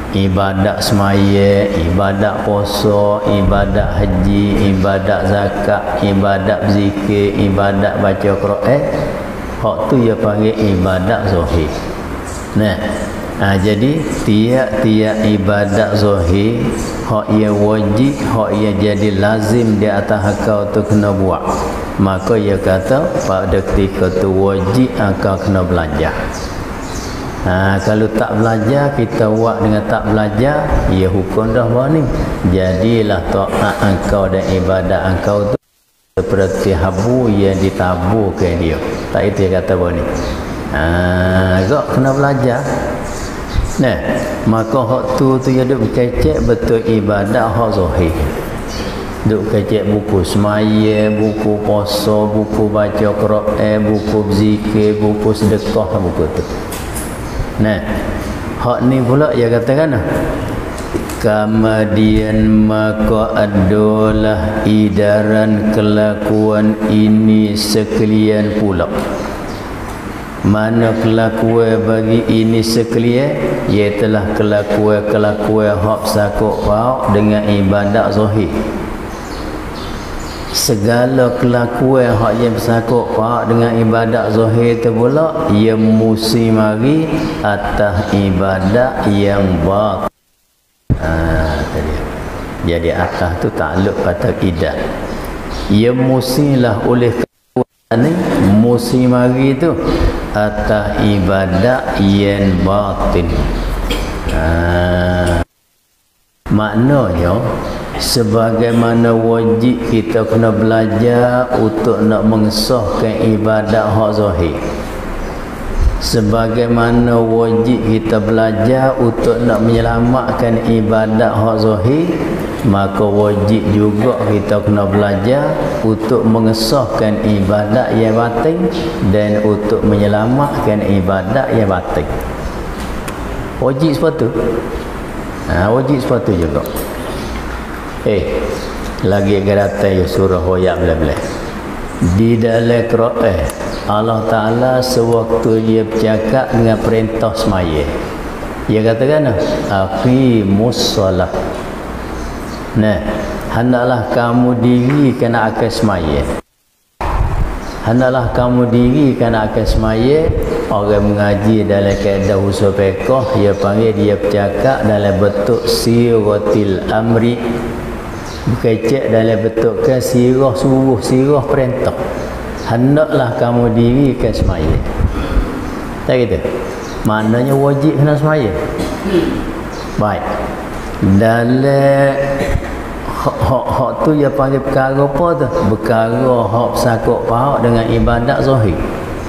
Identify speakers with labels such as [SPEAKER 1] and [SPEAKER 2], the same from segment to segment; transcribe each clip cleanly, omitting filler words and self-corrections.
[SPEAKER 1] ibadat semaya, ibadat puasa, ibadat haji, ibadat zakat, ibadat zikir, ibadat baca Quran, hak tu dia panggil ibadat zahir. Nah, jadi tiap-tiap ibadat zahir hak ia wajib, hak ia jadi lazim di atas akal tu kena buat. Maka ia kata pada ketika tu wajib akal kena belajar. Kalau tak belajar, kita buat dengan tak belajar, ia hukum dah bahawa ni. Jadilah taat engkau dan ibadat engkau tu seperti habu yang ditaburkan dia. Tak itu yang kata bahawa ni. Agak kena belajar. Nah, maka hak tu ya duk kecek betul ibadat hak zahir. Duk kecek buku semaya, buku puasa, buku baca Quran, buku zikir, buku sedekah, buku tu. Nah, hak ni pula dia katakan kemudian maka adalah edaran kelakuan ini sekalian pula. Mana kelakuan bagi ini sekalian, ialah kelakuan hak sakok pauk dengan ibadat zahir. Segala kelakuan hak yang bersangkut pauk dengan ibadat zahir tu pula ia mesti mari atas ibadat yang batin. Jadi atas tu takluk pada idah. Ia mestilah oleh kelakuan ni mesti mari tu atas ibadat yang batin. Maknanya sebagaimana wajib kita kena belajar untuk nak mengesahkan ibadat hak zahir, sebagaimana wajib kita belajar untuk nak menyelamatkan ibadat hak zahir, maka wajib juga kita kena belajar untuk mengesahkan ibadat yang batin dan untuk menyelamatkan ibadat yang batin. Wajib sepatu. Wajib sepatu juga. Lagi kata surah Hoyak belah-belah. Di dalam Quran Allah Ta'ala sewaktu dia bercakap dengan perintah semaya, dia katakan aqimus shalah. Nah, hendaklah kamu dirikan akan semaya. Hendaklah kamu dirikan akan semaya. Orang mengaji dalam kaedah usul fiqh, dia panggil dia bercakap dalam bentuk siratil amri. Kecek dalam bentuk ke sirah suruh, sirah perintah. Hendaklah kamu dirikan semaya. Tak gitu? Maknanya wajib kena semaya. Baik. Dalam hak tu dia panggil perkara apa tu? Perkara hak sakok pauk dengan ibadat zahir.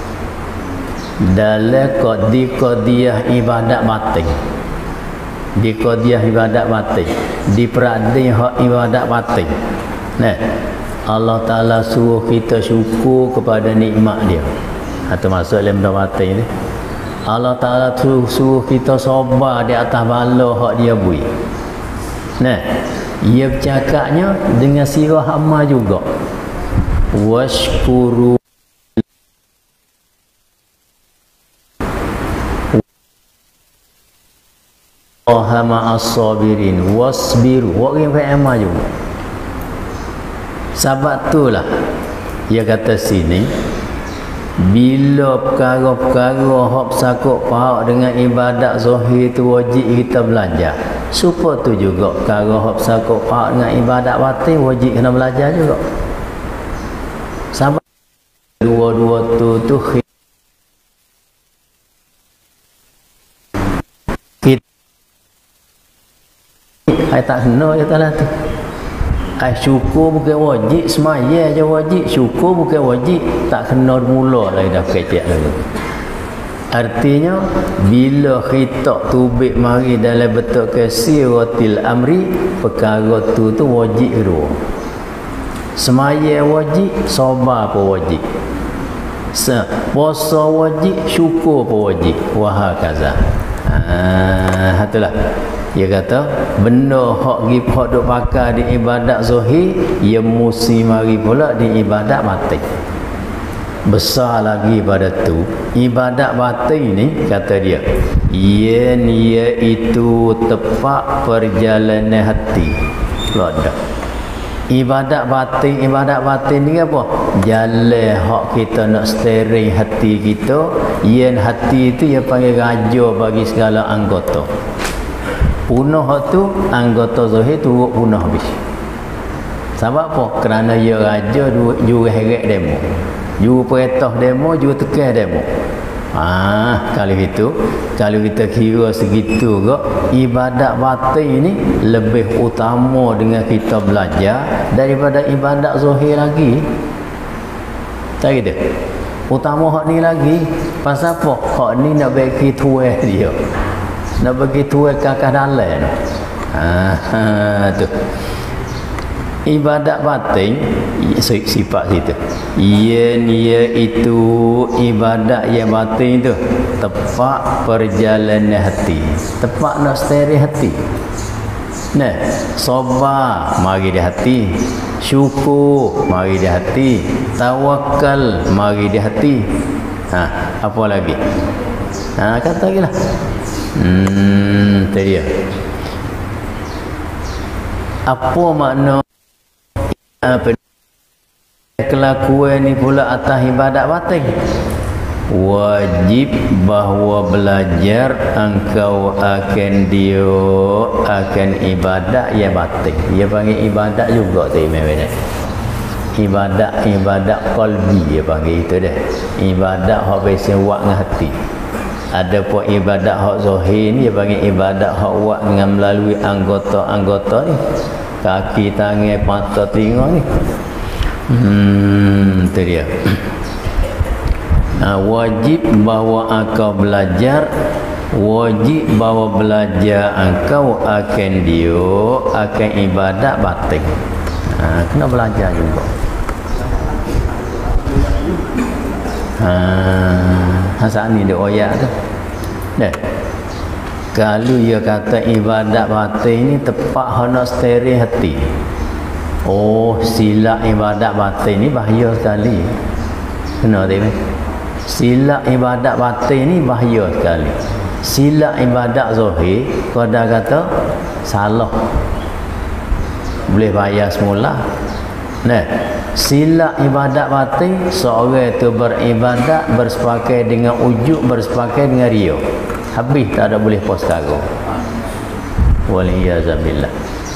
[SPEAKER 1] Dalam qadiyah ibadat batin. Di qadiyah ibadat batin, di peradi hak ibadat batin. Nah, Allah Ta'ala suruh kita syukur kepada nikmat dia. Atau masuk dalam batin ni. Allah Ta'ala suruh kita sabar di atas bala hak dia bui. Nah, ia bercakapnya dengan sirah amal juga. Washkuru Allah ma'as sabirin wasbiru. Orang amal juga. Sebab itulah dia kata sini, bila perkara-perkara hak sakok pauk dengan ibadat zahir tu wajib kita belajar. Supaya tu juga perkara hak sakok pauk dengan ibadat batin wajib kena belajar juga. Sebab dua-dua tu ai tak kena je tak lah tu. Ai syukur bukan wajib, semaya je wajib, syukur bukan wajib, tak kena mula lagi dah kecek lagi. Artinya bila khitab tubik mari dalam bentuk kasiratil amri, perkara tu wajib kedua. Semaya wajib, sabar pun wajib. Puasa wajib, syukur pun wajib. Wahakaza. Itulah. Dia kata benda hak duk pakai di ibadat zahir, ia mesti mari pula di ibadat batin. besar lagi pada tu. Ibadat batin ni kata dia, ia itu tepat perjalanan hati. Keluar. Ibadat batin ni apa? Jalan hak kita nak steering hati kita. Yen hati itu ia panggil raja bagi segala anggota. Punah hak tu anggota zahir turut punah habis. Sebab apa? Kerana ia raja juru heret demo, juru perintah demo, juru tekan demo. Kalau itu, kalau kita kira segitu ke, ibadat batin ni lebih utama dengan kita belajar daripada ibadat zahir lagi. Tak gitu? Utama hak ni lagi. Pasal apa? Hak ni nak bagi tuai dia, nak bagi tuai kakak dalam. Tu ibadat batin sifat situ. Ia itu ibadat yang batin tu tepat perjalanan hati, tepat nak steering hati. Nah, sabar mari di hati, syukur mari di hati, tawakal mari di hati. Apa lagi? Kata lagi lah. Tu dia. Apa makna kelakuan ni pula atas ibadat batin? Wajib bahawa belajar engkau akan ibadat yang batin. Dia panggil ibadat juga tu memang. Ibadat qalbi dia panggil itu dah. Ibadat hak biasa buat dengan hati. Ada pun ibadat hak zahir ni dia panggil ibadat hak buat dengan melalui anggota-anggota ni. Kaki, tangan, mata, telinga ni. Itu dia. Wajib bahawa engkau belajar, wajib bahawa belajar engkau akan ibadat batin. Kena belajar juga. Saat ni dia oyak tu. Dah. Kalau dia kata ibadat batin ni tepat hendak steering hati. Silap ibadat batin ni bahaya sekali. Kena tak? Silap ibadat batin ni bahaya sekali. Silap ibadat zahir, kau dah kata salah, boleh bayar semula. Nah, silap ibadat batin, seorang itu beribadat bersepakai dengan ujub, bersepakai dengan ria. Habis tak ada boleh pos kagum. Waliyazabillah.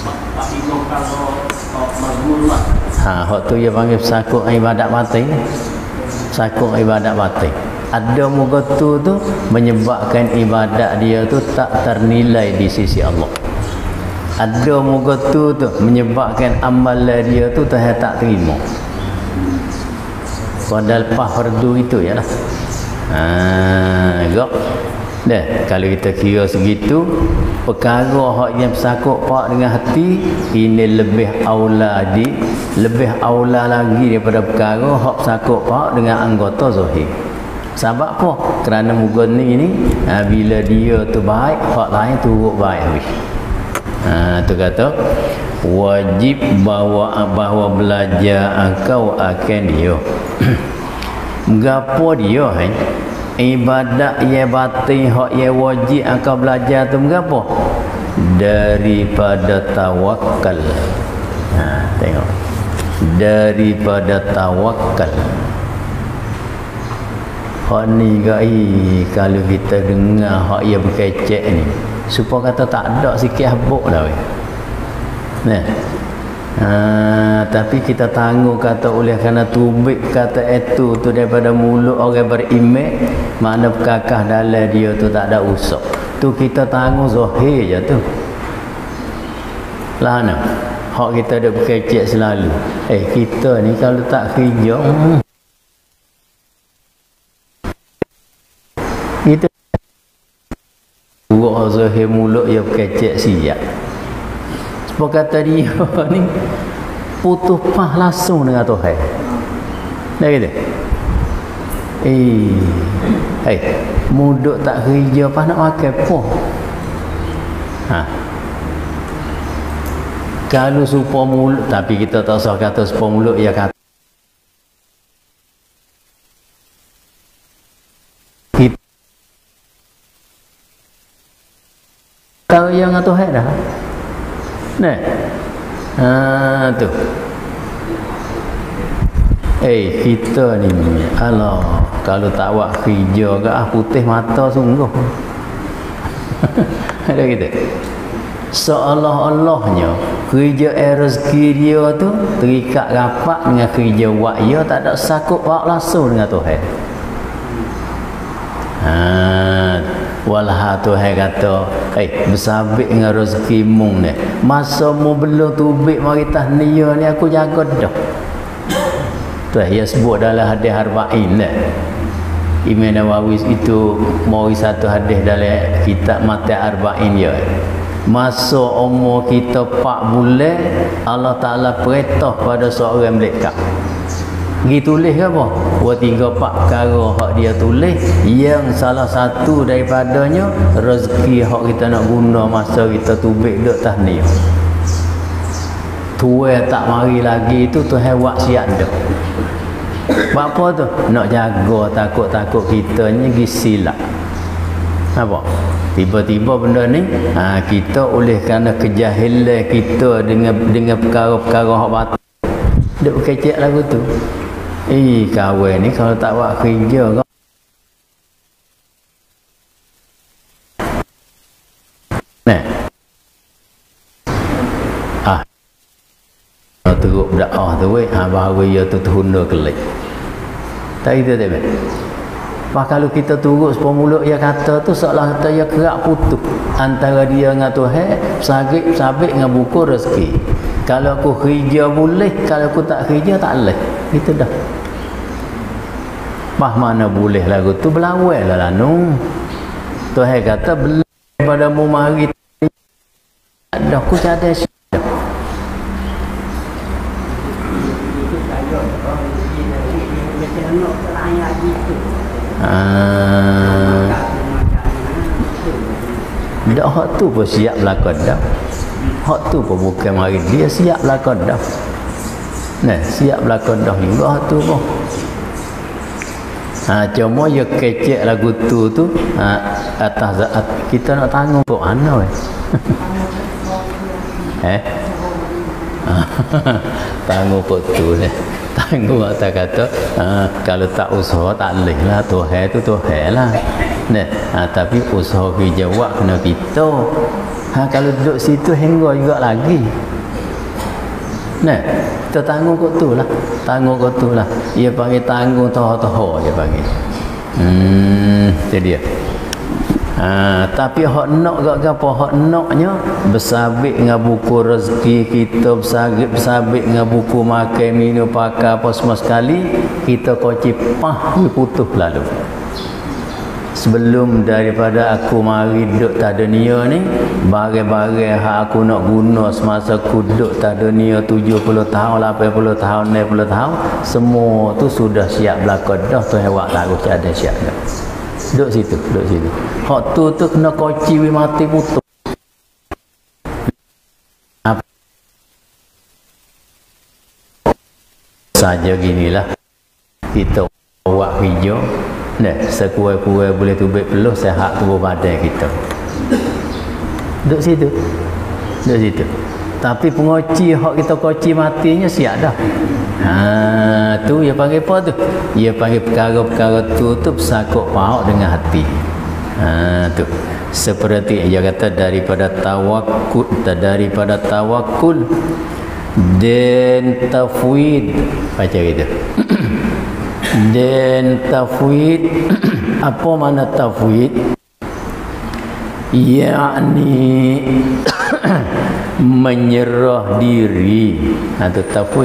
[SPEAKER 1] Hak tu dia panggil sakuk ibadat batin. Sakuk ibadat batin. Ada muka tu menyebabkan ibadat dia tu tak ternilai di sisi Allah. Ada muka tu menyebabkan amalan dia tu tak terima. Padahal lepas fardu itu ya lah. Dah, kalau kita kira segitu, perkara hak yang bersakut pak dengan hati ini lebih aula lagi daripada perkara hak bersakut pak dengan anggota zahir. Sebab apa? Kerana muka ni bila dia tu baik, hak lain turut baik habis. Tu kata wajib bahawa belajar engkau akan dia. Gapo dia ibadat yang batin hak yang wajib engkau belajar tu mengapa? Daripada tawakal. Tengok. Daripada tawakal. Hak ni kalau kita dengar hak yang berkecek ni, supaya kata tak ada sikit habuk dah weh. Nah. Tapi kita tangguh kata oleh kerana tubik kata itu tu daripada mulut orang beriman, mana berkakah dalam dia tu tak ada usap. Tu kita tangguh zahir je tu. Lah mana? Hak kita ada berkecek selalu. Kita ni kalau tak kerja kita buat zahir mulut yang berkecek siap. Sebab kata dia ni putus pah langsung dengan Tuhan. Dah kata? Muduk tak kerja apa nak makan pun. Kalau supaya mulut, tapi kita tak usah kata supaya mulut, ia kata percaya dengan Tuhan dah. Nah. Tu. Kita ni alah, kalau tak buat kerja ke putih mata sungguh. Ada kita. Seolah-olahnya kerja rezeki dia tu terikat rapat dengan kerja buat dia, tak ada sakut buat langsung dengan Tuhan. Walah Tuhan kata, bersabit dengan rezeki mung ni. Masa mu belum tubik mari tahniah ni aku jaga dah. Tuh dia sebut dalam hadis arba'in dah. Imam Nawawi itu mari satu hadis dalam kitab Mata Arba'in dia. Masa umur kita 4 bulan, Allah Ta'ala perintah pada seorang malaikat. Pergi tulis ke apa? 2, 3, 4 perkara hak dia tulis, yang salah satu daripadanya rezeki hak kita nak guna masa kita tubik duk tahniah. Tua tak mari lagi itu Tuhan buat siap dah. Buat apa tu? Nak jaga takut-takut kita ni pergi silap. Apa? Tiba-tiba benda ni kita oleh kerana kejahilan kita dengan perkara-perkara hak batil, duk kecek lagu tu. Kawan ni kalau tak buat kerja kau teruk dakwah tu bahawa ia tu terhunda kelik. Tak itu tak baik. Pak kalau kita turut sepuluh mulut dia kata tu seolah kata dia kerak putus antara dia dengan Tuhan, sabit dengan buku rezeki. Kalau aku kerja boleh, kalau aku tak kerja tak boleh. Itu dah. Mana boleh lagu tu berlawan lah lanu. Tuhan kata bela padamu mari dah aku cadai. Dak hak tu pun siap lakon dah. Hak tu pun bukan mari dia siap lakon dah. Nah, siap lakon dah juga hak tu pun. Cuma dia kecek lagu tu atas kita nak tanggung kok ana tanggung kok tu ni. Tanggung atas kata kalau tak usaha tak boleh lah. Tuhan tu Tuhan lah. Tapi usaha kerja buat kena kita. Kalau duduk situ hingga juga lagi. Kita tanggung kot tu lah. Tanggung kot tu lah. Dia panggil tanggung taha-taha dia panggil. Itu dia. Tapi hak nak gak apa hak naknya bersabit dengan buku rezeki kita, bersabit dengan buku makan minum pakai apa semua sekali kita koci pah putus lalu. Sebelum daripada aku mari duduk tak dunia ni, barang-barang hak aku nak guna semasa aku duduk tak dunia 70 tahun, 80 tahun, 90 tahun, semua tu sudah siap belakang dah. Tuhan buat lagu ada siap dah. Duduk situ. Hak tu kena koci mati putus. Saja ginilah kita buat kerja. Sekurang-kurang boleh tubik peluh sehat tubuh badan kita. Duduk situ. Tapi pengoci hak kita koci matinya siap dah. Tu dia panggil apa tu? Dia panggil perkara-perkara tu bersakut paut dengan hati. Tu. Seperti dia kata daripada tawakul dan tafwid. Baca gitu. Dan tafwid. Apa makna tafwid? Yakni menyerah diri. Itu tafwid.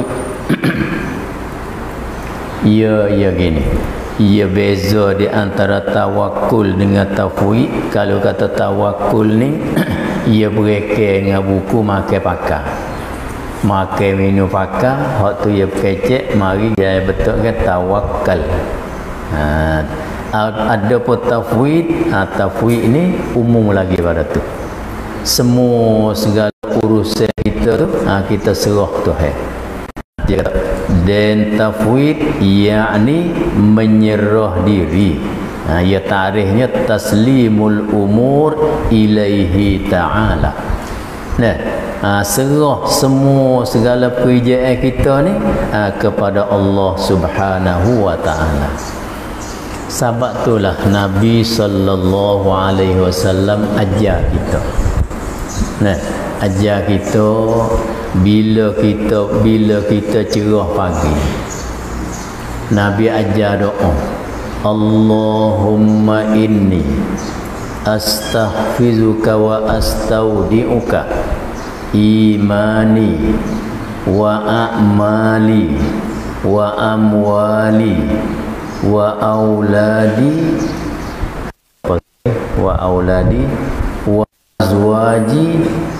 [SPEAKER 1] Ya gini. Ia beza di antara tawakul dengan tafwid. Kalau kata tawakul ni ia berkait dengan buku makan pakai. Makan minum pakai, hak tu ia kecek, mari dia betulkan tawakal. Ada pun tafwid. Tafwid ni umum lagi pada tu. Semua segala urusan kita tu kita serah Tuhan. Dia kata dan tafwid yakni menyerah diri. Ya tarikhnya taslimul umur ilaihi ta'ala. Nah, serah semua segala pekerjaan kita ni kepada Allah Subhanahu wa taala. Sebab itulah Nabi sallallahu alaihi wasallam ajar kita. Nah, ajar kita bila kita cerah pagi. Nabi ajar doa. Allahumma inni astaghfiruka wa astaudi'uka imani wa a'mali wa amwali wa auladi wa azwaji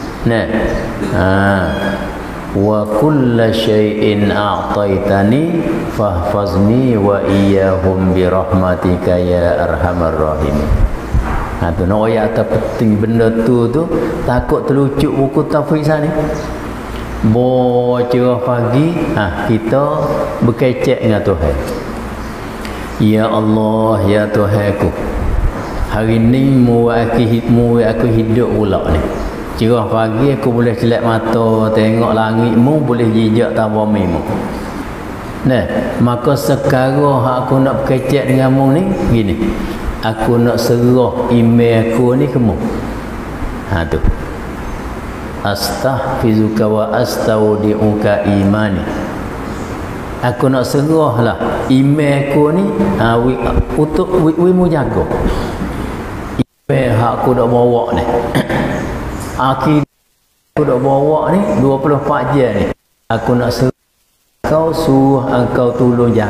[SPEAKER 1] wa kulla syai'in a'taitani fahfazni wa iyyahum bi rahmatika ya arhamar rahimin. Tu nak ayat atas penting benda tu takut terlucuk buku tafsir ni. Cerah pagi kita berkecek dengan Tuhan. Ya Allah, ya Tuhanku, hari ni mu aku hidup pula ni. Cerah pagi aku boleh celak mata tengok langitmu, boleh jejak tanpa mimu. Nah, maka sekarang aku nak berkecek denganmu ni gini. Aku nak serah email aku ni ke mu. Tu. Astaghfiruka wa astaudi'uka imani. Aku nak serahlah email aku ni untuk mu jaga. Email hak aku dak bawa ni. Akhir aku dak bawa ni 24 jam ni. Aku nak serah kau, suruh engkau tolong jaga.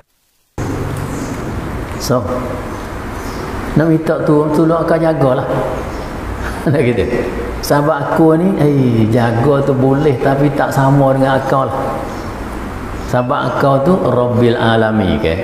[SPEAKER 1] So, nak minta tolong akan jagalah. Nak gitu. Sebab aku ni jaga tu boleh tapi tak sama dengan akal lah. Sebab akal tu Rabbil Alamin ke.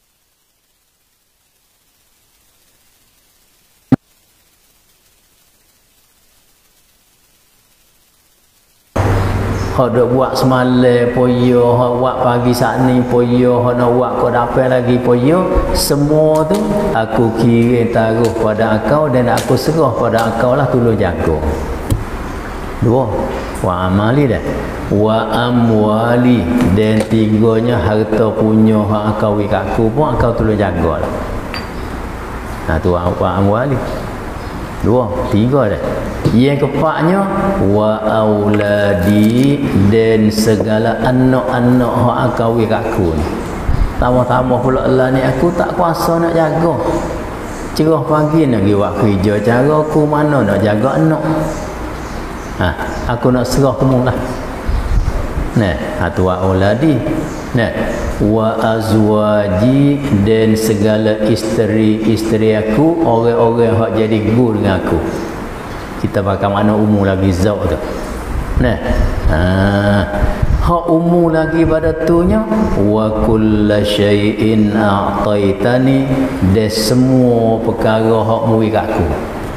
[SPEAKER 1] Hak dok buat semalam poyo, hak buat pagi saat ni poyo, hak nak buat kau dapat lagi poyo, semua tu aku kira taruh pada akau dan aku serah pada akau lah tolong jaga. Dua, wa amali dah. Wa amwali, dan tiganya harta punya hak akau kat aku pun akau tolong jaga lah. Tu wa amwali. Dua, tiga dah. Yang keempatnya wa auladi, dan segala anak-anak hak akau kat aku ni. Tambah-tambah pula lah ni aku tak kuasa nak jaga. Cerah pagi nak pergi buat kerja, cara aku mana nak jaga anak. Aku nak serah kamu lah. Tu wa auladi. Wa azwaji, dan segala isteri aku, orang-orang hak jadi guru dengan aku. Kita pakai makna umum lagi zauj tu. Hak umum lagi pada tunya wa kulla syai'in a'taitani, dan semua perkara hak muri kat aku.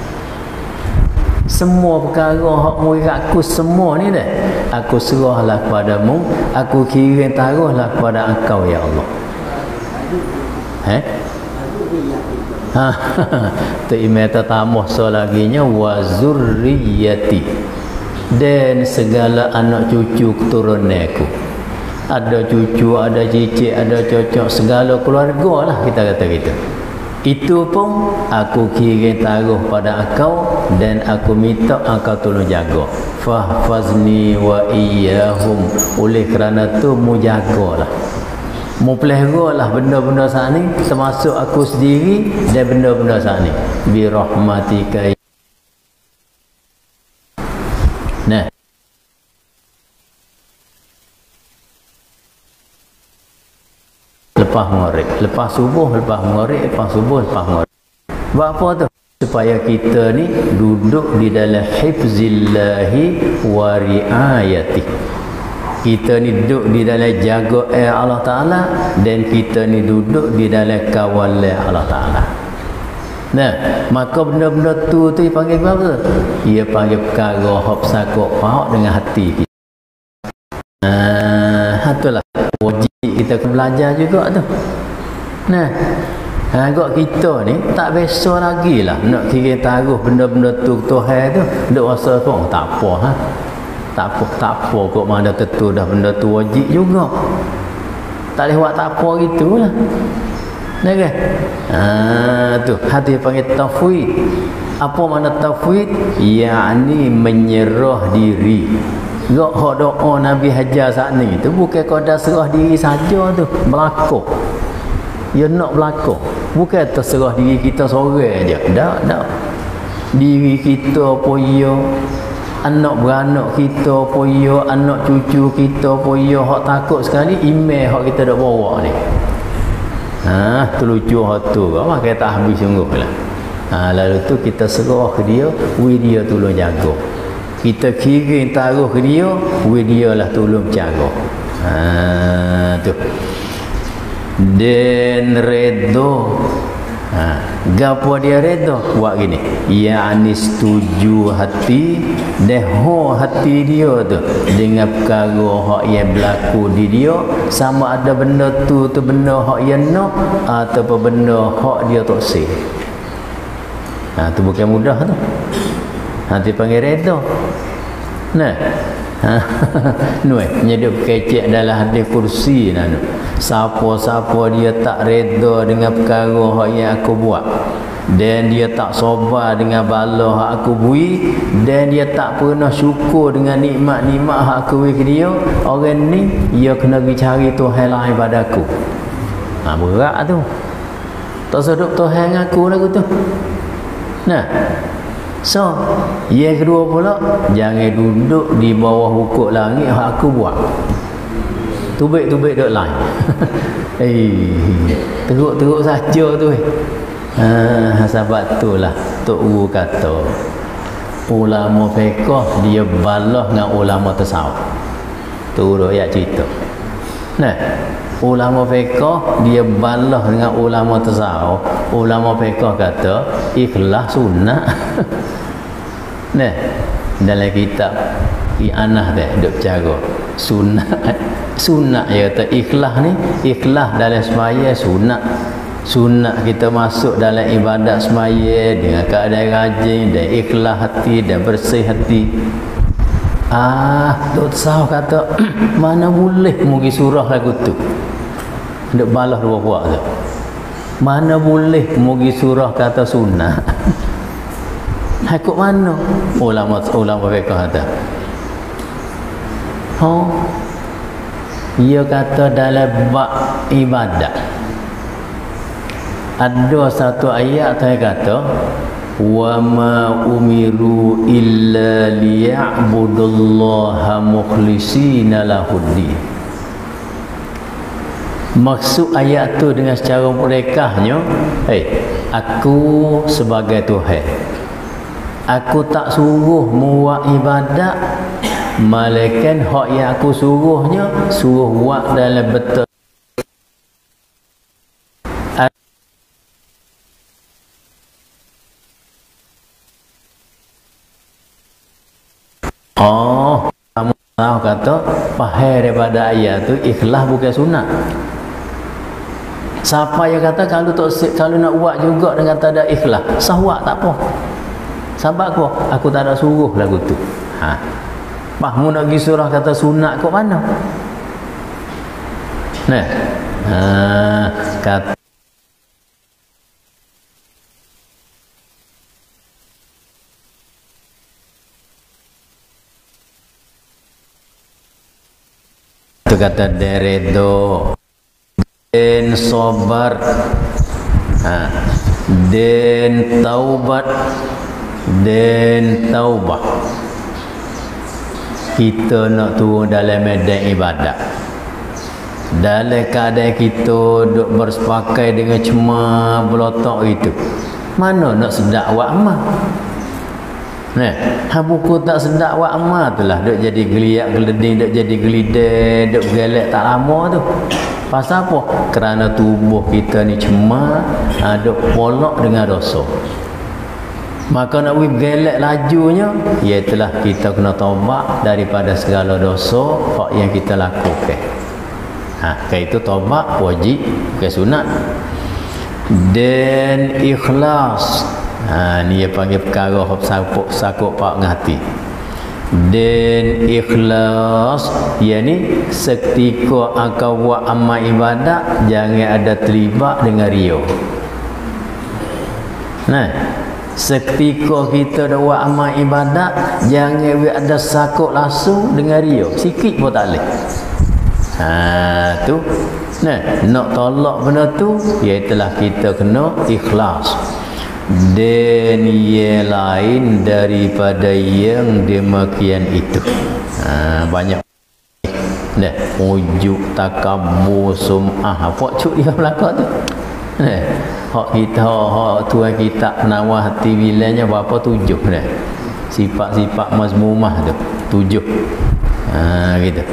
[SPEAKER 1] Semua perkara hak muri kat aku semua ni dah aku serahlah kepadamu, aku kira taruhlah kepada engkau ya Allah. Tu email tambah laginya wa zurriyati, dan segala anak cucu keturunan aku. Ada cucu, ada cicit, ada cocok, segala keluarga lah kita kata gitu. Itu pun aku kira taruh pada engkau dan aku minta engkau tolong jaga. Fahfazni wa iyyahum, oleh kerana tu mu jagalah. Mu peliharalah benda-benda saat ni, termasuk aku sendiri dan benda-benda saat ni. Bi rahmatika. Lepas maghrib, lepas subuh, lepas maghrib, lepas subuh, lepas maghrib. Buat apa tu? Supaya kita ni duduk di dalam hifzillahi wa riayati. Kita ni duduk di dalam jaga Allah Ta'ala, dan kita ni duduk di dalam kawalan Allah Ta'ala. Maka benda-benda tu dipanggil apa? Ia panggil perkara hak sakok faham dengan hati kita. Itulah wajib kita belajar juga tu. Agak kita ni tak biasa lagi lah nak kira taruh benda-benda tu Tuhan tu duk rasa pun tak apa ha. Tak apa kok mana tentu dah benda tu wajib juga. Tak boleh buat tak apa gitulah. Nah kan? Tu hati panggil tafwid. Apa makna tafwid? Yakni menyerah diri. Gak hak doa Nabi Hajar saat ni tu bukan sekadar serah diri saja tu, berlaku. Ya nak berlaku. Bukan terserah diri kita seorang aja. Tak. Diri kita pun ya, anak beranak kita pun ya, anak cucu kita pun ya, hak takut sekali email hak kita dak bawa ni. Terlucu hak tu kau makan tak habis sungguhlah. Lalu tu kita serah ke dia, dia tolong jaga. Kita kirim taruh ke dia, dia lah tolong jaga. Tu. Dan redo. Gapo dia redo? Buat gini. Yani setuju hati, deho hati dia tu dengan perkara hak yang berlaku di dia, sama ada benda tu benda hak yang nak ataupun benda hak dia tak sih. Tu bukan mudah tu. Nanti panggil redo. Nah. Nuai nyedup kecek dalam hadis kursi nanu. Siapa-siapa dia tak reda dengan perkara hak yang aku buat, dan dia tak sabar dengan bala hak aku bui, dan dia tak pernah syukur dengan nikmat-nikmat hak aku beri ke dia, orang ni dia kena pergi cari Tuhan lain pada aku. Berat tu. Tak sedap Tuhan aku lagu tu. Nah. So, yang kedua pula, jangan duduk di bawah hukuk langit hak aku buat. Tubik-tubik duk lain. Teruk-teruk saja tu. Sebab itulah Tok Guru kata, ulama fiqh dia balah dengan ulama tasawuf. Tu ayat cerita. Nah, ulama fiqh dia balah dengan ulama tasawuf. Ulama fiqh kata ikhlas sunnah. Nah, dalam kitab I'anah dah duk cara sunat ya kata ikhlas ni, ikhlas dalam semaya sunat kita masuk dalam ibadat semaya dengan keadaan rajin dan ikhlas hati dan bersih hati. Duk tahu kata mana boleh mugi surah lagu tu duk balah dua buat tu, mana boleh mugi surah kata sunnah. Hakuk mana ulama fiqh kata ia kata dalam bab ibadat ada satu ayat yang kata wa ma umiru illa liya'budullaha mukhlishina lahuddin. Maksud ayat tu dengan secara murekahnya, aku sebagai Tuhan, aku tak suruh buat ibadat, malaikat hak yang aku suruhnya suruh buat dalam betul. Kamu tahu kata faham daripada ayat tu ikhlas bukan sunat. Siapa yang kata kalau nak buat juga dengan tak ada ikhlas, sahwat tak apa. Sebab aku tak ada suruh lagu tu. Mu nak pergi surah kata sunat kok mana? Nah. Kata tu kata deredo dan sabar, dan taubat dan taubah. Kita nak turun dalam medan ibadat, dalam keadaan kita duk bersepakai dengan cemar belotok itu, mana nak sedak awak amal. Buku tak sedak awak amal tu lah duk jadi geliat geleding, duk jadi gelidai, duk gelek tak lama tu. Pasal apa? Kerana tubuh kita ni cemar, duk polok dengan dosa. Maka nak gelek lajunya, iaitulah kita kena taubat daripada segala dosa yang kita lakukan. Itu taubat wajib, bukan sunat. dan ikhlas. Ni dia panggil perkara hop sakuk pak ngati. Dan ikhlas, yakni seketika engkau buat amal ibadat jangan ada terlibat dengan riya. Nah, seketika kita dah buat amal ibadat jangan ada sakuk langsung dengan riya, sikit pun tak boleh. Tu nah, nak tolak benda tu ialah kita kena ikhlas. Dan ia lain daripada yang demikian itu. Banyak dah ujuk takabur sum'ah apa cuk dia belakang tu. Hak kita hak tuan kita penawar hati bilanya berapa 7 dah. Sifat-sifat mazmumah tu 7. Gitu.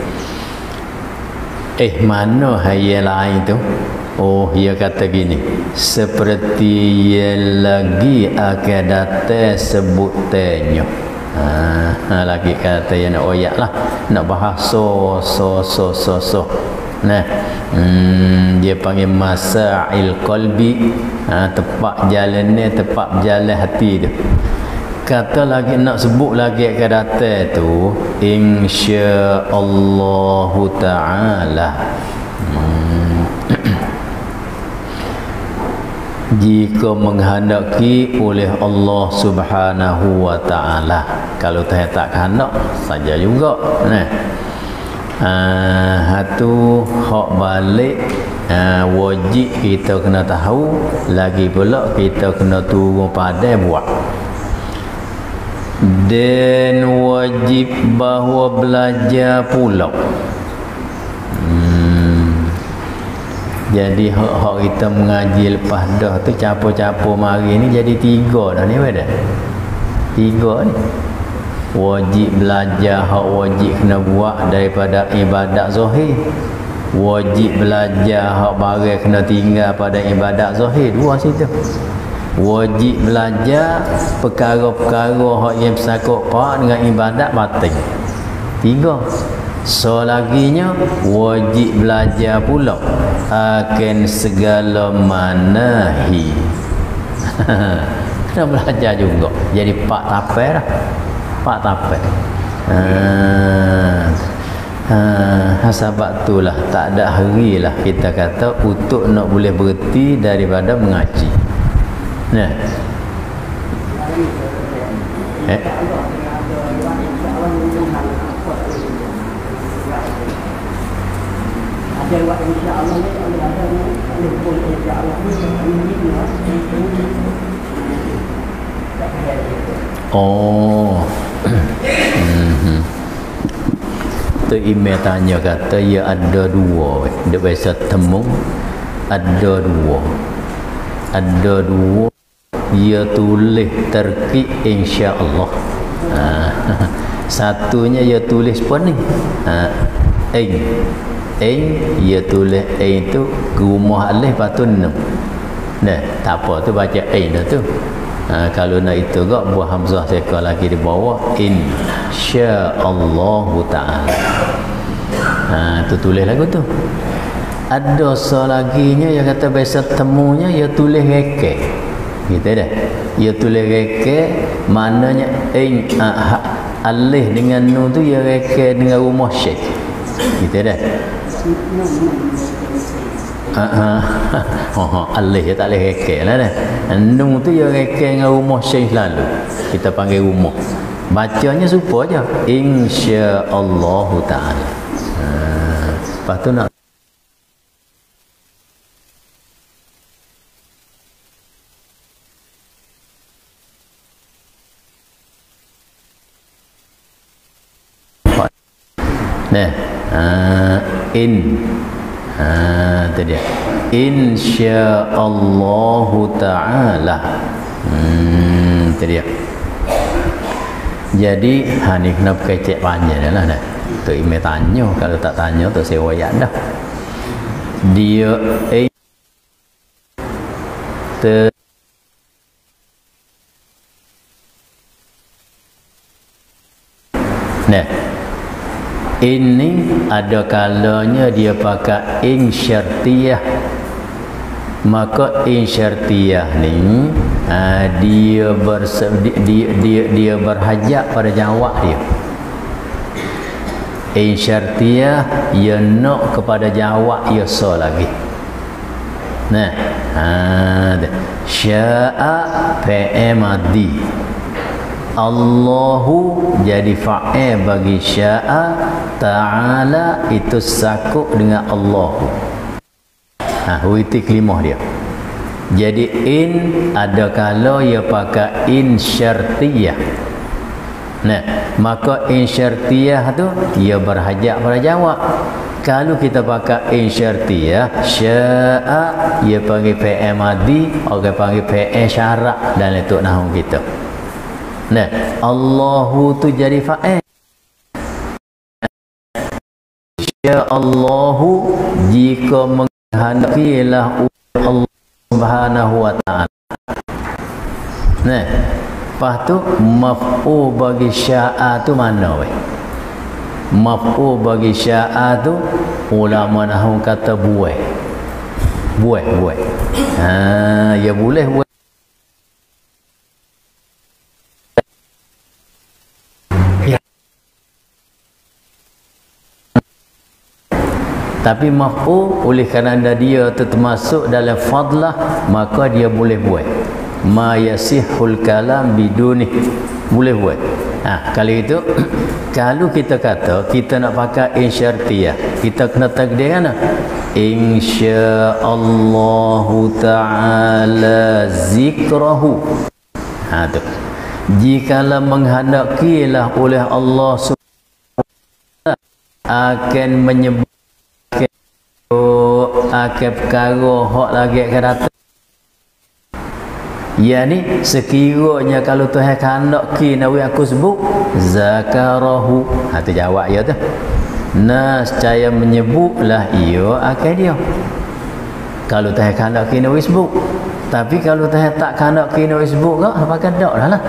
[SPEAKER 1] Mana yang lain tu? Oh, dia kata gini, seperti yang lagi akan datang sebutnya. Lagi kata yang nak oyak lah, nak bahas so. Nah, dia panggil masail qalbi, tepat jalan ni, tepat jalan hati tu. Kata lagi nak sebut lagi akan datang tu, insya-Allah taala. Jika menghendaki oleh Allah Subhanahu wa taala. Kalau tak kehendak saja juga. Nah. Hatu hak balik wajib kita kena tahu, lagi pula kita kena tunggu pada buat. Dan wajib bahawa belajar pula. Jadi hak kita mengaji lepas dah tu capo-capo mari ni jadi 3 dah ni pada. 3 ni. Wajib belajar hak wajib kena buat daripada ibadat zahir. Wajib belajar hak barang kena tinggal pada ibadat zahir. 2 situ. Wajib belajar perkara-perkara hak yang bersangkut dengan ibadat batin. 3. So laginya wajib belajar pula akan segala manahi. Kena belajar juga. Jadi 4 tapai dah. 4 tapai. Sebab itulah tak ada hari lah kita kata untuk nak boleh berhenti daripada mengaji. Nah.
[SPEAKER 2] Jawab insya-Allah ni ada pun insya-Allah ni.
[SPEAKER 1] Oh. Tu email tanya kata ya ada 2. Dia biasa temu ada 2. Ada 2 dia tulis terkik insya-Allah. Satunya dia tulis apa ni? Ia tulis itu ke rumah alih lepas tu 6. Nah, tak apa tu baca dah tu. Kalau nak itu gak buah hamzah sekali lagi di bawah insya-Allah taala. Tu tulis lagu tu. Ada selaginya yang kata biasa temunya ia tulis reke. Gitu dah. Ia tulis reke maknanya alih dengan nun tu ia reke dengan rumah syekh. Gitu dah. Alih dia tak boleh rekek lah dah. Nun tu dia rekek dengan rumah syekh selalu. Kita panggil rumah. Bacanya supaya insya-Allah taala. Lepas tu nak tu dia insya-Allah taala. Tu dia. Jadi ni kena kecek panjang lah dah. Tu email tanya, kalau tak tanya tu saya wayak dah. Dia ini ada kalanya dia pakai in syartiyah. Maka in syartiyah ni dia berhajat pada jawab dia. In syartiyah ia nak kepada jawab ia so lagi. Nah, sya'a fa'il madhi. Allahu jadi fa'il bagi sya'a, ta'ala itu sakuk dengan Allahu. Witi kelimah dia. Jadi in ada kalau ia pakai in syartiyah. Nah, maka in syartiyah tu ia berhajat pada jawab. Kalau kita pakai in syartiyah, sya'a ia panggil fi'il madhi, orang panggil fi'il syarat dalam tok nahwu kita. Nah, Allahu tu jadi fa'il. Ya Allahu jika menghendakilah Allah Subhanahu wa ta'ala. Nah, lepas tu maf'ul bagi sya'a tu mana weh? Maf'ul bagi sya'a tu ulama nahwu kata buai. Buai. Ya boleh buai. Tapi maf'ul oleh kerana dia termasuk dalam fadlah, maka dia boleh buat. Ma yasihul kalam biduni, boleh buat. Kalau itu kalau kita kata kita nak pakai in syartiyah, kita kena takdir kan? Insyaallahu ta'ala zikrahu. Tu. Jikalau menghendakilah oleh Allah Subhanahu akan menyebut akan perkara hak lagi akan datang. Ya ni sekiranya kalau Tuhan kandak ki nawi aku sebut zakarahu. Tu jawab ya tu. Nescaya menyebutlah ia akan dia. Kalau Tuhan kandak ki nawi sebut. Tapi kalau Tuhan tak kandak ki nawi sebut kak apa kandak lah.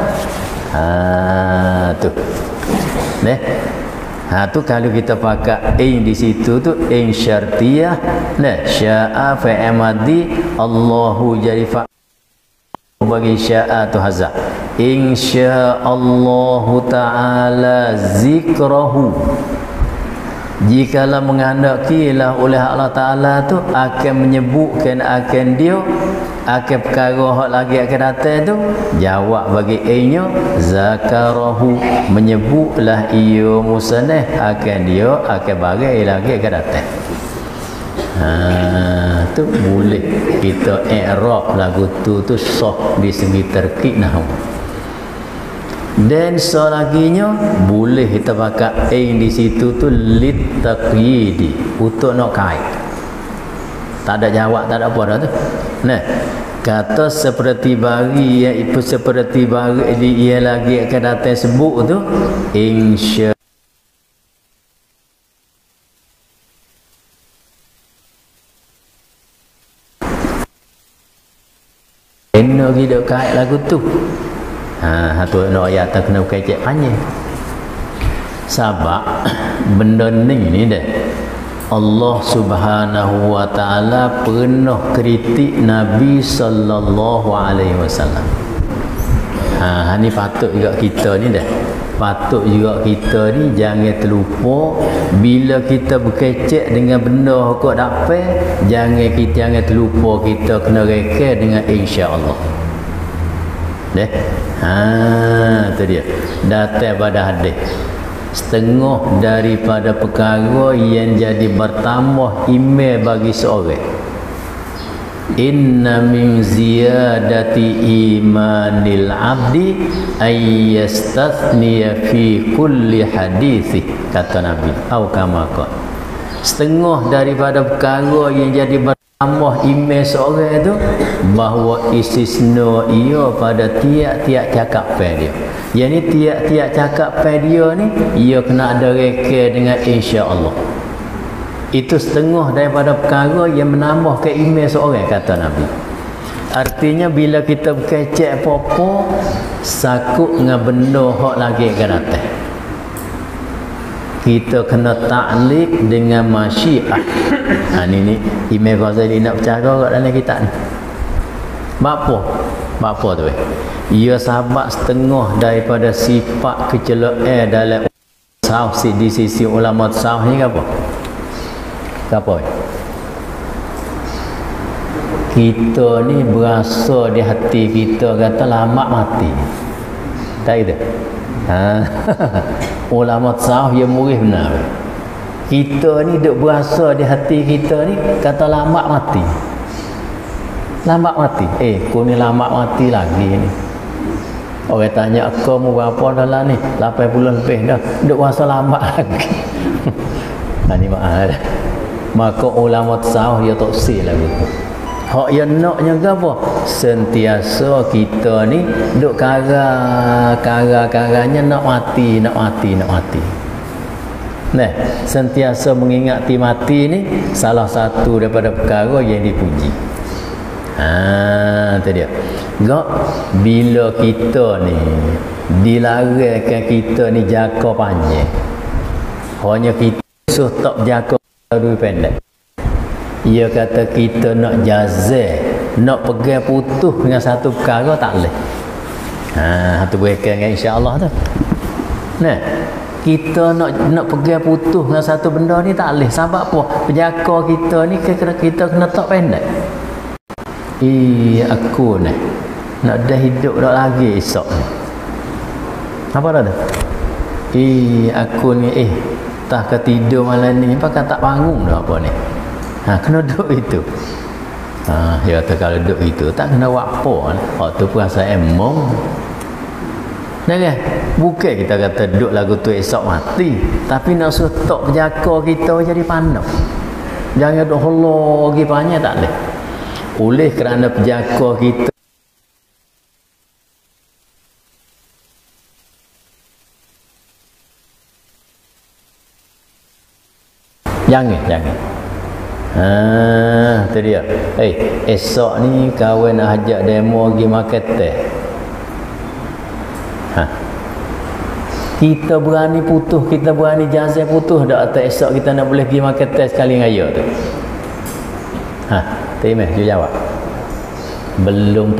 [SPEAKER 1] Tu. Tu kalau kita pakai in di situ tu in syartiyah. Nah, sya'a fa'il madhi, Allahu jadi fa'il bagi sya'a tu hazah. Insyaallahu ta'ala zikrahu. Jikalau menghendakilah oleh Allah Ta'ala tu akan menyebutkan akan dia akan perkara hak lagi akan datang tu, jawab bagi A-nya zakarahu, menyebutlah ia musannah akan dia akan bagai lagi akan datang. Tu boleh kita i'rab lagu tu sah di segi terkib nahwu. Dan selaginya boleh kita pakai ain di situ tu lit taqyidi, untuk nak kait. Tak ada jawab, tak ada apa dah tu. Nah, kata seperti bagi yang itu seperti bagi dia lagi akan datang sebut tu insya kena kita kait lagu tu. Tu nak ayat tak kena kecek panjang. Sebab benda ni dah Allah Subhanahu wa ta'ala pernah kritik Nabi sallallahu alaihi wasallam. Ni patut juga kita ni dah. Patut juga kita ni jangan terlupa bila kita berkecek dengan benda kok dapat, jangan terlupa kita kena reka dengan insya-Allah. Tu dia datang pada hadis setengah daripada perkara yang jadi bertambah iman bagi seorang. Inna min ziyadati imanil abdi ay yastathniya fi kulli hadithi, kata Nabi atau kama qala. Setengah daripada perkara yang jadi bertambah iman seorang itu bahawa istisna ia pada tiap-tiap cakapan dia. Yang ni tiap-tiap cakapan dia ni ia kena ada reka dengan insya-Allah. Itu setengah daripada perkara yang menambah keiman seorang, kata Nabi. Artinya bila kita berkecek apa-apa sakut dengan benda hak lagi akan datang. kita kena ta'liq dengan masyiah. Ni Imam Ghazali nak bercara kat dalam kitab ni. Apa tu? Ia sebab setengah daripada sifat kecelakaan dalam tasawuf di sisi ulama tasawuf ni apa? Apa? Kita ni berasa di hati kita kata lama mati. Tak itu? Ulama tasawuf yang murih benar. Kita ni duk berasa di hati kita ni kata lama mati. Lambat mati. Kau ni lambat mati lagi ni. Orang tanya kau mu berapa dah ni? 80 lebih dah. Duk berasa lambat lagi. Ni maaf. Maka ulama tasawuf dia tak sih lagu tu. Hak yang naknya ke apa? Sentiasa kita ni duk karanya nak mati. Nah, sentiasa mengingati mati ni salah satu daripada perkara yang dipuji. Tu dia. Gak bila kita ni dilarangkan kita ni jangka panjang. Hanya kita suruh tak jangka dulu pendek. Ia kata kita nak jazah, nak pegang putus dengan satu perkara tak boleh. Tu berkaitan dengan insya-Allah tu. Nah, kita nak pegang putus dengan satu benda ni tak boleh. Sebab apa? Penjaka kita ni kita kena tak pendek. Aku ni nak dah hidup dah lagi esok ni. Apa dah tu? Aku ni tak ke tidur malam ni pakai tak bangun dah apa ni. Kena duduk itu. Ya kata kalau duduk itu tak kena buat apa. Tu perasaan emong. Jangan. Bukan kita kata duduk lagu tu esok mati. Tapi nak suruh tok penjaka kita jadi pandang. Jangan duduk Allah lagi banyak tak boleh. Oleh kerana penjaka kita jangan tu dia. Esok ni kawan nak ajak demo pergi makan teh. Kita berani putus, kita berani jazah putus dak atas esok kita nak boleh pergi makan teh sekali raya tu. Terima kasih jawab. Belum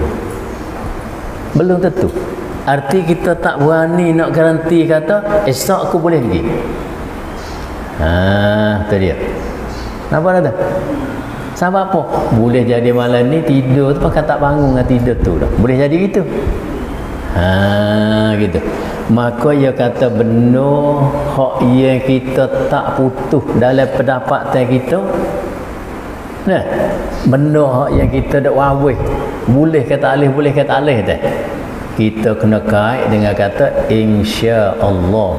[SPEAKER 1] tentu. Arti kita tak berani nak garanti kata esok aku boleh pergi. Tu dia. Nampak tak? Sebab apa? Boleh jadi malam ni tidur tu pakai tak bangun dengan tidur tu dah. Boleh jadi gitu. Gitu. Maka ia kata benar hak yang kita tak putus dalam pendapatan kita. Nah, benar hak yang kita dak wawih. Boleh kata alih, boleh kata alih dah. Kita kena kait dengan kata insya-Allah.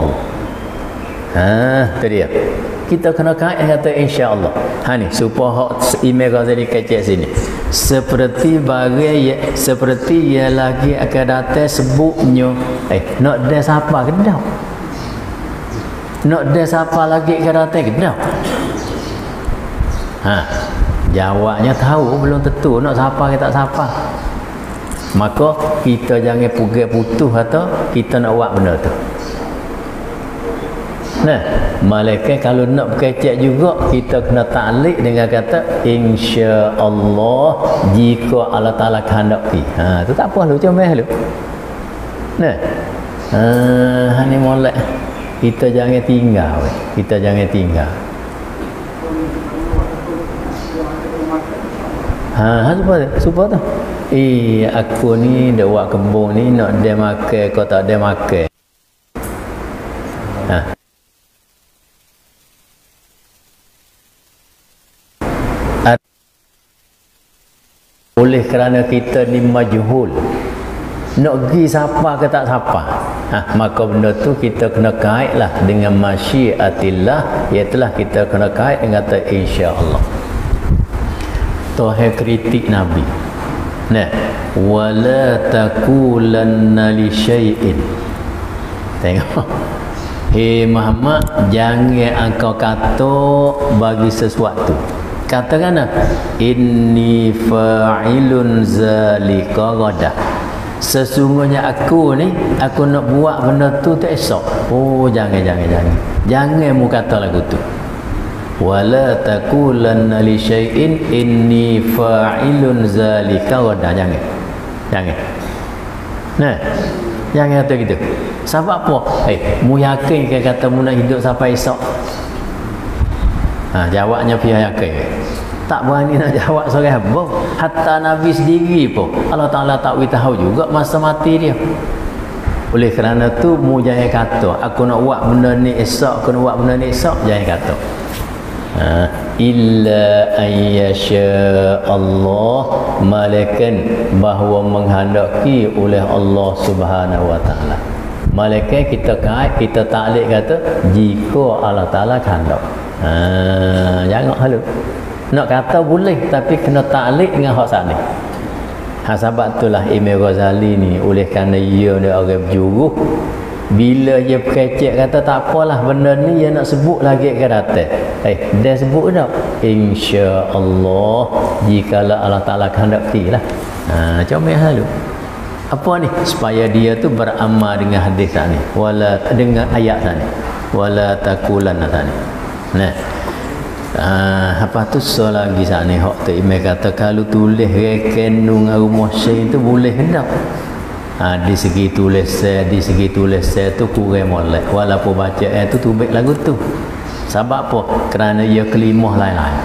[SPEAKER 1] Tu dia. Kita kena kait dengan kata insya-Allah. Ni supaya hak Imam Ghazali kecek sini. Seperti yang lagi akan datang sebutnya. Nak dah siapa kedau? Nak dah siapa lagi akan datang kedau? Jawabnya tahu belum tentu nak siapa ke tak siapa. Maka kita jangan putus atau kita nak buat benda tu. Nah, malaikat kalau nak berkecek juga kita kena ta'liq dengan kata insya-Allah jika Allah Taala kehendaki. Tu tak apa lu comel lu. Nah. Ni molek. Kita jangan tinggal. Supaya tu. Aku ni dah buat kebun ni nak dia makan kau tak ada makan. Oleh kerana kita ni majhul. Nak pergi siapa ke tak siapa. Maka benda tu kita kena kaitlah dengan masyiatillah, iaitu kita kena kait dengan kata insya-Allah. Tuhan kritik Nabi. Nah, wala taqulanna li syai'in. Tengok. Muhammad, jangan engkau kata bagi sesuatu. Katakan inni fa'ilun zalika ghadah. sesungguhnya aku ni aku nak buat benda tu tak esok. Oh jangan mu kata lagu tu. Wala taqulanna li syai'in inni fa'ilun zalika wada. Jangan nah jangan kata gitu. Sebab apa? Mu yakin ke kata mu nak hidup sampai esok? Jawabnya pihak yakin. Tak berani nak jawab seorang hamba. Hatta Nabi sendiri pun Allah Ta'ala tak tahu juga masa mati dia. Oleh kerana tu mu jangan kata aku nak buat benda ni esok, aku nak buat benda ni esok. Jangan kata illa ayyasha Allah, malaikan bahawa menghendaki oleh Allah Subhanahu wa taala. Malaikat kita taklid kata jika Allah Taala kehendak. Jangan halu. Nak kata boleh tapi kena taklid dengan hak sana. Sebab itulah Imam Ghazali ni oleh kerana ia dia orang berjuruh, bila dia perecek kata tak apalah benda ni dia nak sebut lagi ke datang. Dia sebut dah insya-Allah jikalau Allah Taala kehendaki lah. Comel halu. Apa ni? Supaya dia tu beramal dengan hadis ni. Wala dengan ayat ni. Wala taqulanna tani. Nah. Apa tu soal lagi sana hak tu Imam kata kalau tulis reken dengan rumah syekh tu boleh hendak. Di segi tulis tu kurang molek walaupun baca tu tubik lagu tu. Sebab apa? Kerana ia kelimah lain-lain.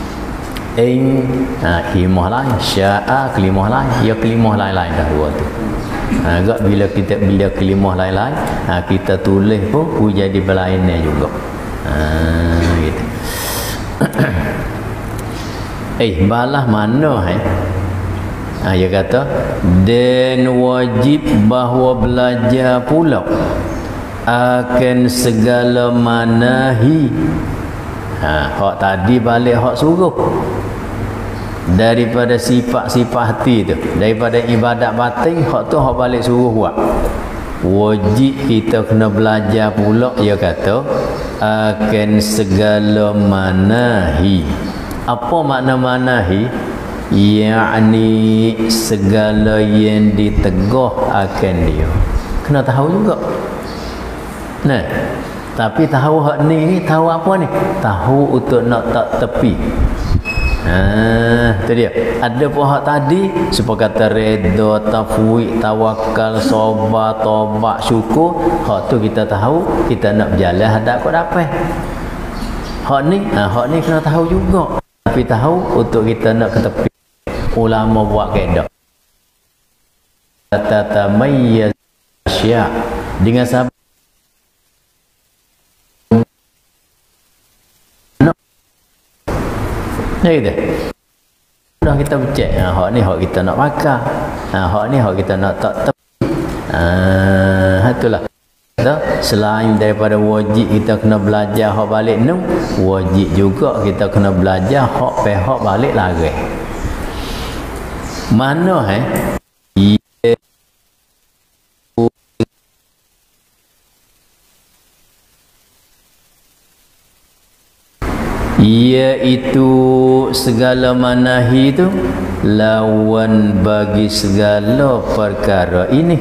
[SPEAKER 1] Kelimah lain, sya'a kelimah lain, ia kelimah lain-lain dah dua tu. Agak bila kelimah lain-lain, kita tulis pun jadi berlainnya juga. Gitu. Balah mana dia kata dan wajib bahawa belajar pula akan segala manahi. Hak tadi balik hak suruh daripada sifat-sifat hati tu, daripada ibadat batin, hak tu hak balik suruh buat. Wajib kita kena belajar pula dia kata akan segala manahi. Apa makna manahi? Yakni segala yang ditegah akan dia. Kena tahu juga. Nah, tapi tahu hak ni tahu apa ni? Tahu untuk nak tak tepi. Tu dia. Ada pun hak tadi supaya kata redha, tafwid, tawakal, sabar, taubat, syukur. Hak tu kita tahu, kita nak berjalan hadap kau dapat. Hak ni kena tahu juga. Tapi tahu untuk kita nak ke tepi. Ulama buat kaedah. Tatamayyaz asya dengan sabar. Gitu. Dah kita becek. Hak ni hak kita nak makan. Hak ni hak kita nak tak tepi. Itulah. Selain daripada wajib kita kena belajar hak balik ni, wajib juga kita kena belajar hak pihak balik lagi. Mana iaitu segala manahi itu lawan bagi segala perkara ini.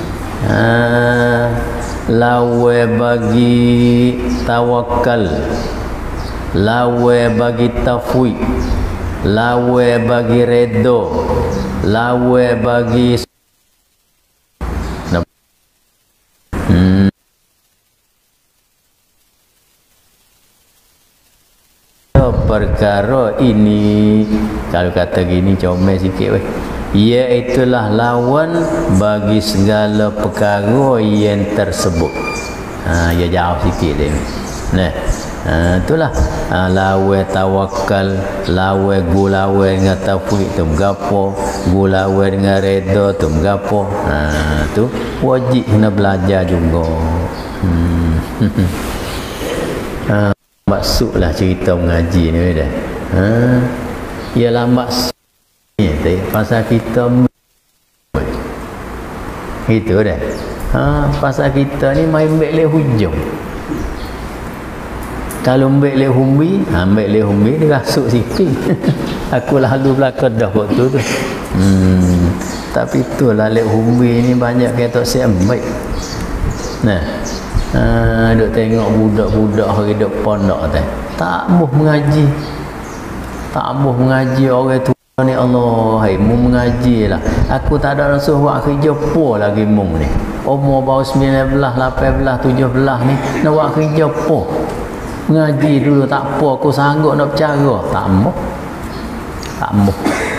[SPEAKER 1] Lawan bagi tawakal, lawan bagi tafwid, lawan bagi redha, lawan bagi perkara ini. Kalau kata gini comel sikit weh. Iaitulah lawan bagi segala perkara yang tersebut. Ia jauh sikit dia. Nah, itulah lawan tawakal, lawan gulawan dengan tafwid tu gapo, gulawan dengan redha tu gapo. Tu wajib kena belajar juga. Maksudlah cerita mengaji ni dah. Ialah maksud ni pasal kita gitu dah. Pasal kita ni main ambil le hujung. Kalau ambil le humbi, dia rasuk sikit. Aku lalu belakang dah waktu tu. Tapi itulah lek Humbi ni banyak kata si baik. Nah. Duk tengok budak-budak hari duk pondok teh. Tak muh mengaji. Tak muh mengaji orang tu ni Allah, hai mu mengaji lah. Aku tak ada rasa buat kerja apa lagi mung ni. Umur baru 19, 18, 17 ni nak buat kerja apa? Mengaji dulu tak apa, aku sanggup nak bercara. Tak muh. Tak muh.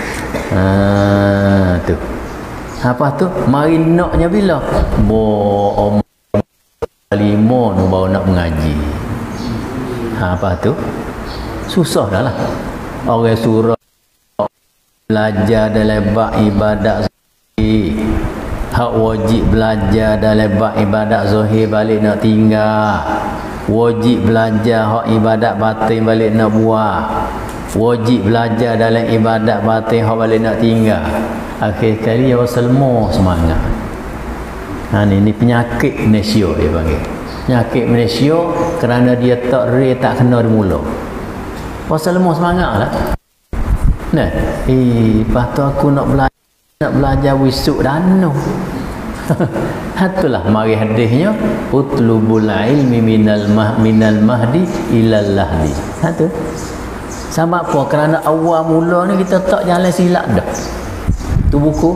[SPEAKER 1] Tu. Apa tu? Mari naknya bila? Umur 5 nu baru nak mengaji. Apa tu? Susah dah lah. Orang surah belajar dalam bab ibadat zahir. Hak wajib belajar dalam bab ibadat zahir balik nak tinggal. Wajib belajar hak ibadat batin balik nak buat. Wajib belajar dalam ibadat batin hak balik nak tinggal. Akhir kali ya selmo semangat. Ni penyakit Malaysia dia panggil. Penyakit Malaysia kerana dia tak kena mula. Pasal lemah semangat lah. Nah, lepas tu aku nak belajar wisuk danu. Itulah mari hadisnya utlubul ilmi minal mahdi ilal lahdi. Itu. Sebab apa? Kerana awal mula ni kita tak jalan silap dah. Tu buku.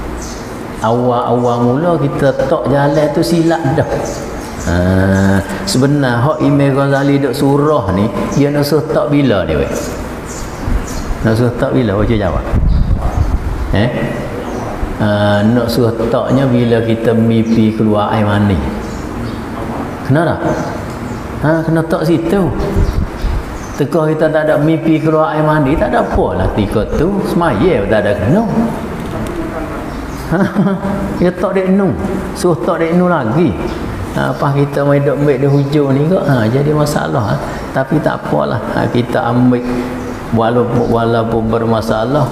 [SPEAKER 1] Awal mula kita tak jalan tu silap dah. Sebenar hak Imam Ghazali duk surah ni dia nak suruh tak bila dia weh. Nak suruh tak bila baca jawab. Nak suruh taknya bila kita mimpi keluar air mani. Kena tak? Kena tak situ. Teka kita tak ada mimpi keluar air mandi tak ada apa lah ketika tu semaya tak ada kena. Dia tak dek nu. Suruh tak dek nu lagi. Apa kita mai dok ambil di hujung ni kok jadi masalah. Tapi tak apalah. Kita ambil walaupun bermasalah.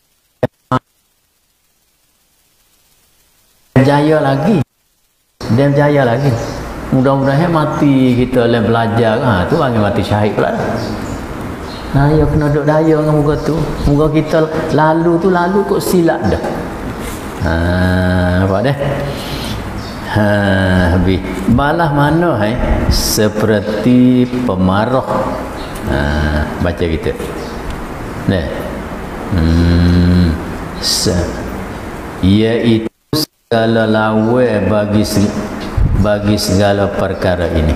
[SPEAKER 1] Jaya lagi. Dia jaya lagi. Mudah-mudahan mati kita dalam belajar tu panggil mati syahid pula dah. Ya kena duk daya dengan muka tu. Muka kita lalu kok silap dah. Apa dah? Habis. Balah mana seperti pemarah. Baca kita. Nah. Iaitu segala lawa bagi segala perkara ini.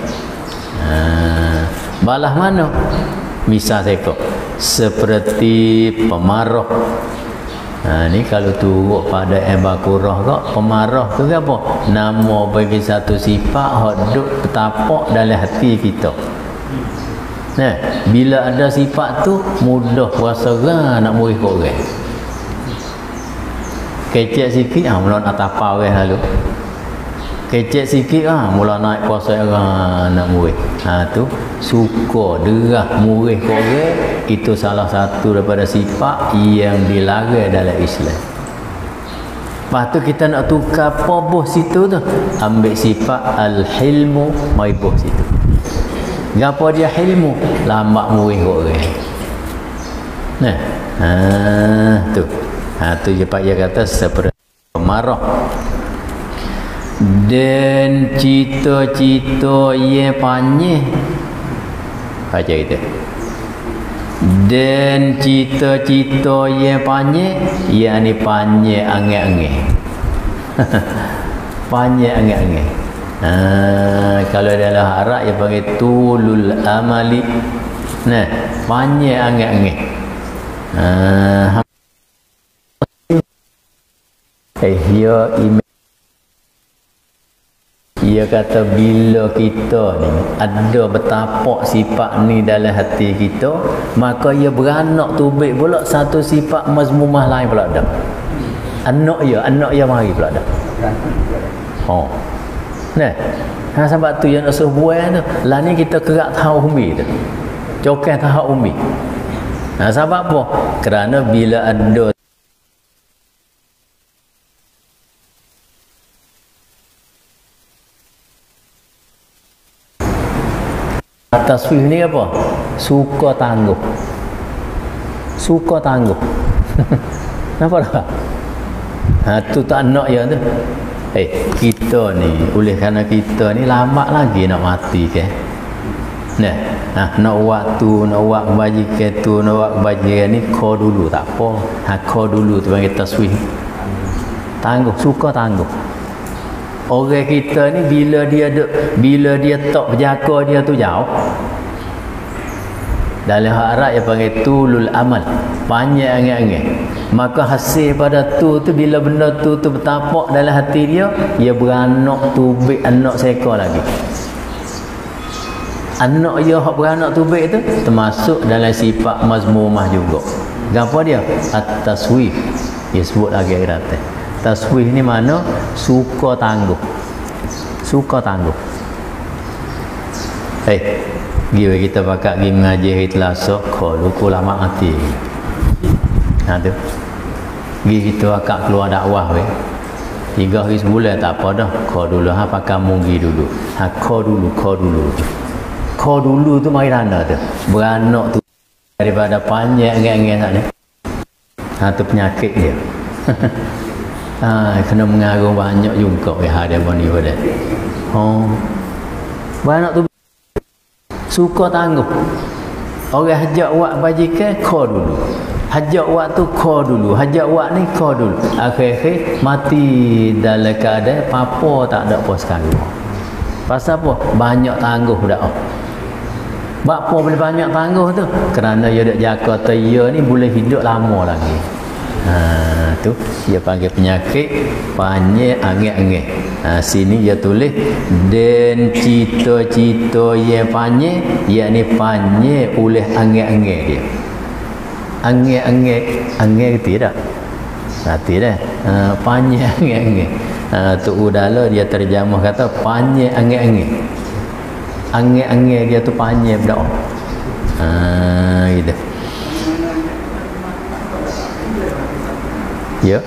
[SPEAKER 1] Balah mana? Misal seko seperti pemarah. Ni kalau turut pada Al-Baqarah kok pemarah tu ke apa? Nama bagi satu sifat hak duk bertapak dalam hati kita. Nah, bila ada sifat tu mudah puasa nak murid kau orang. Kecek sikit mula nak tapau orang lalu. Kecek sikit mula naik puasa nak murid. Tu suka derah murid kau orang, itu salah satu daripada sifat yang dilarang dalam Islam. Lepas tu kita nak tukar apa boh situ tu, ambil sifat al-hilmu mai boh situ. Gapo dia hilmu? Lambat murid kau orang. Nah. Tu. Tu je Pak dia kata seperti pemarah. Dan cita-cita yang panjang. Baca kita. Dan cita-cita yang panjang, yakni panjang angin-angin. Panjang angin-angin. Kalau dalam Arab dia panggil tulul amali. Nah, panjang angin-angin. Ia kata bila kita ni ada bertapak sifat ni dalam hati kita, maka ia beranak tubik pula satu sifat mazmumah lain pula dah. Anak ya mari pula dah. Nah, sebab tu yang nak suruh buat tu. Lah ni kita kerak tahu umi tu. Cokeh tahu umi. Sebab apa? Kerana bila ada taswif ni apa? Suka tangguh. Suka tangguh. Nampak tak? Tu tak nak ya tu. Kita ni oleh kerana kita ni lama lagi nak mati ke. Nak waktu, nak buat kebajikan tu, nak buat kebajikan ni kau dulu tak apa. Kau dulu tu panggil taswih. Tangguh, suka tangguh. Orang kita ni bila dia tak berjaga dia tu jauh. Dalam hak Arab dia panggil tulul amal, panjang angan-angan. Maka hasil pada tu bila benda tu bertapak dalam hati dia beranak tubik anak seekor lagi. Anak dia hak beranak tubik tu termasuk dalam sifat mazmumah juga. Gapo dia? At-taswif. Dia sebut lagi akhirat. Taswif ni mana? Suka tangguh. Suka tangguh. Kita pakat pergi mengaji hari Selasa, kalau lama mati. Tu. Kita pakat keluar dakwah 3 hari sebulan tak apa dah. Kau dulu pakai munggi dulu. Kau dulu tu mari tanda tu. Beranak tu daripada panjang angan-angan sana. Tu penyakit dia. Kena mengaruh banyak juga ada ni pada. Beranak tu suka tangguh. Orang hajak buat bajikan kau dulu. Hajak buat tu kau dulu. Hajak buat ni kau dulu. Akhir-akhir mati dalam keadaan apa tak ada apa sekarang. Pasal apa? Banyak tangguh dah. Apa boleh banyak tangguh tu? Kerana dia dak jaga dia ni boleh hidup lama lagi. Tu dia panggil penyakit panjang angin-angin. Sini dia tulis dan cita-cita yang panjang, yakni panjang oleh angin-angin dia. Angin tidak. Tidak. Panjang angin-angin. Tu udahlah dia terjemah kata panjang angin-angin. Angin-angin dia tu panjang dah. Gitu. Ya.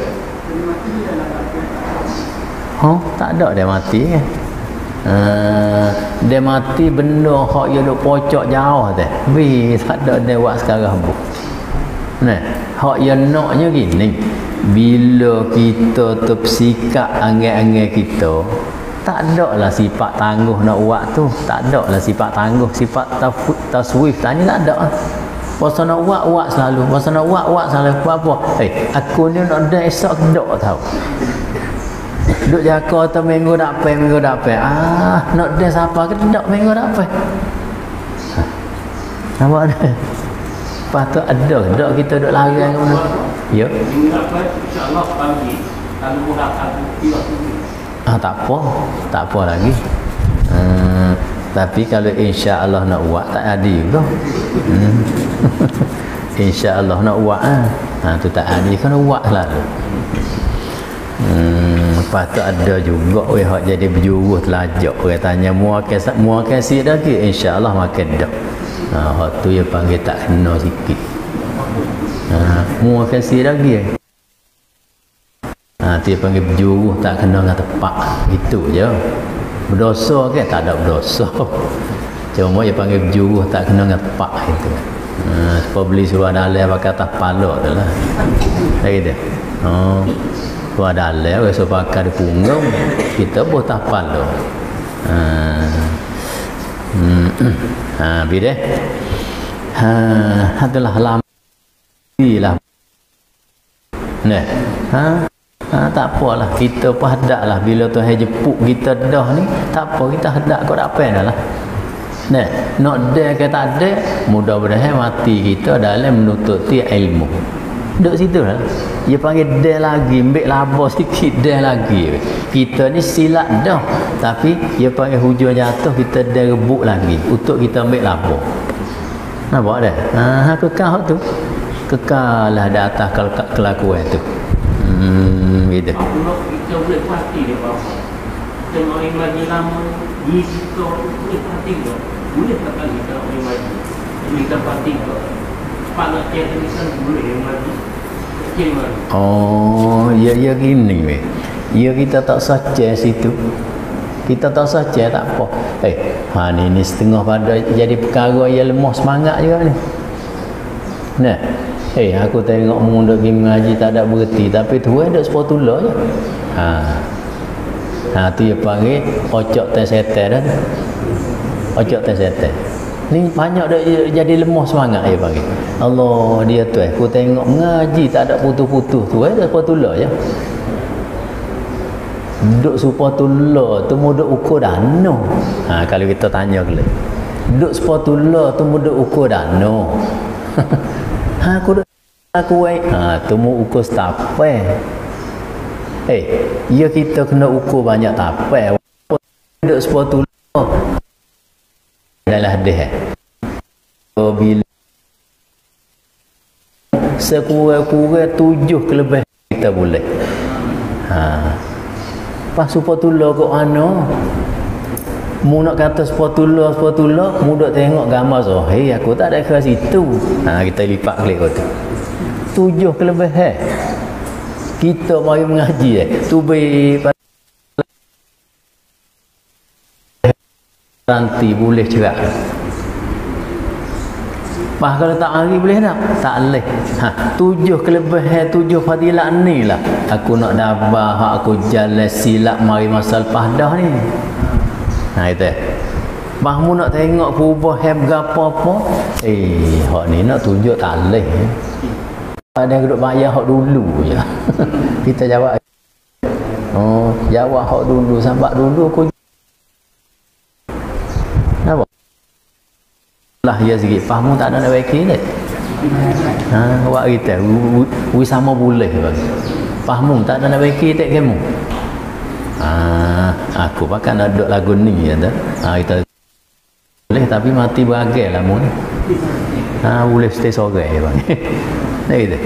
[SPEAKER 1] Tak ada dia mati kan. Dia mati benda hak dia duk pocok jauh teh. Tak ada dia buat sekarang bu. Hak yang naknya gini. Bila kita tersikap angin-angin kita, tak ada lah sifat tangguh nak buat tu. Tak ada lah sifat tangguh, sifat taswif tadi tak ada. Pasal nak buat selalu. Pasal nak buat selalu. Apa? Aku ni nak dah esok kedok tau. Duk jaga tu minggu dapat. Nak dah siapa kedok minggu dapat. Nampak dah? Lepas tu ada kedok kita duk lari ke mana? Ya.
[SPEAKER 3] Minggu dapat insya-Allah pagi. Kalau mudah aku
[SPEAKER 1] tak apa lagi. Tapi kalau insya-Allah nak buat tak ada juga. Insya-Allah nak buat tu tak ada kena buat selalu. Lepas tu ada juga hak jadi berjuruh telajak. Orang tanya muak kasih dah ke? Insya-Allah makan dah. Hak tu dia panggil tak kena sikit. Muak kasih dah ke? Dia panggil berjuruh tak kena dengan tepat. Itu je. Berdosa ke? Tak ada berdosa. Cuma dia panggil berjuruh tak kena dengan tepat itu. Sebab beli suruh dalai pakai atas kepala tu lah. Tak gitu. Suruh dalai orang suruh pakai di punggung. Kita pun tak kepala. Bila itulah lama lah. Tak apalah, kita pun hadap lah. Bila Tuhan jepuk kita dah ni, tak apa, kita hadap kau tak apa dah lah. Nak dah ke tak ada, mudah-mudahan mati kita dalam menututi ilmu. Duduk situ lah. Dia panggil dah lagi, ambil labur sikit dah lagi. Kita ni silap dah, tapi dia panggil hujung jatuh, kita dah rebuk lagi untuk kita ambil labur. Nampak dah? Kekal tu. Kekal lah di atas kelakuan tu. Gitu.
[SPEAKER 3] Kita boleh pasti dia bahawa kita orang lagi lama di situ boleh pasti ke? Boleh tak kali kita orang lagi kita pasti ke? Pak nak cek tulisan boleh yang lagi kecil mana?
[SPEAKER 1] Ya gini weh. Ya kita tak saja situ. Kita tak saja tak apa. Ni setengah pada jadi perkara yang lemah semangat juga ni. Aku tengok mu duk pergi mengaji tak ada berhenti, tapi tuan duk sepotula je. Tu dia panggil ocok teh setan dah. Ocok teh setan. Ni banyak dah jadi lemah semangat dia panggil. Allah dia tu aku tengok mengaji tak ada putus-putus tu dah sepotula je. Duk sepotula tu mu duk ukur dano. Kalau kita tanya kali. Duk sepotula tu mu duk ukur dano. Aku duk aku tu mu ukur tapai. Ya kita kena ukur banyak tapai. Duk sepotula adalah hadis. Bila sekurang-kurang 7 kelebihan kita boleh. Pas sepotula kok mana? Mu nak kata sepotula, mu duk tengok gambar zahir, aku tak ada ke situ. Kita lipat klik tu. 7 kelebihan. Kita mari mengaji tubi nanti boleh cerak. Pas kalau tak hari boleh tak? Tak boleh. 7 kelebihan, 7 fadilat ni lah. Aku nak dabah, aku jalan silap mari masa lepas dah ni. Itu. Pas mu nak tengok perubahan berapa-apa. Hak ni nak tunjuk tak boleh. Ada duduk bayar hak dulu je. Kita jawab. Jawab hak dulu, sampai dulu aku apa? Lah ya sikit faham tak ada nak baiki ni. Awak kita sama boleh bang. Faham tak ada nak baiki tak kamu. Aku pakai nak duduk lagu ni ya dah. Kita boleh tapi mati beragai lah mu ni. Boleh stay sore bang. Nah gitu.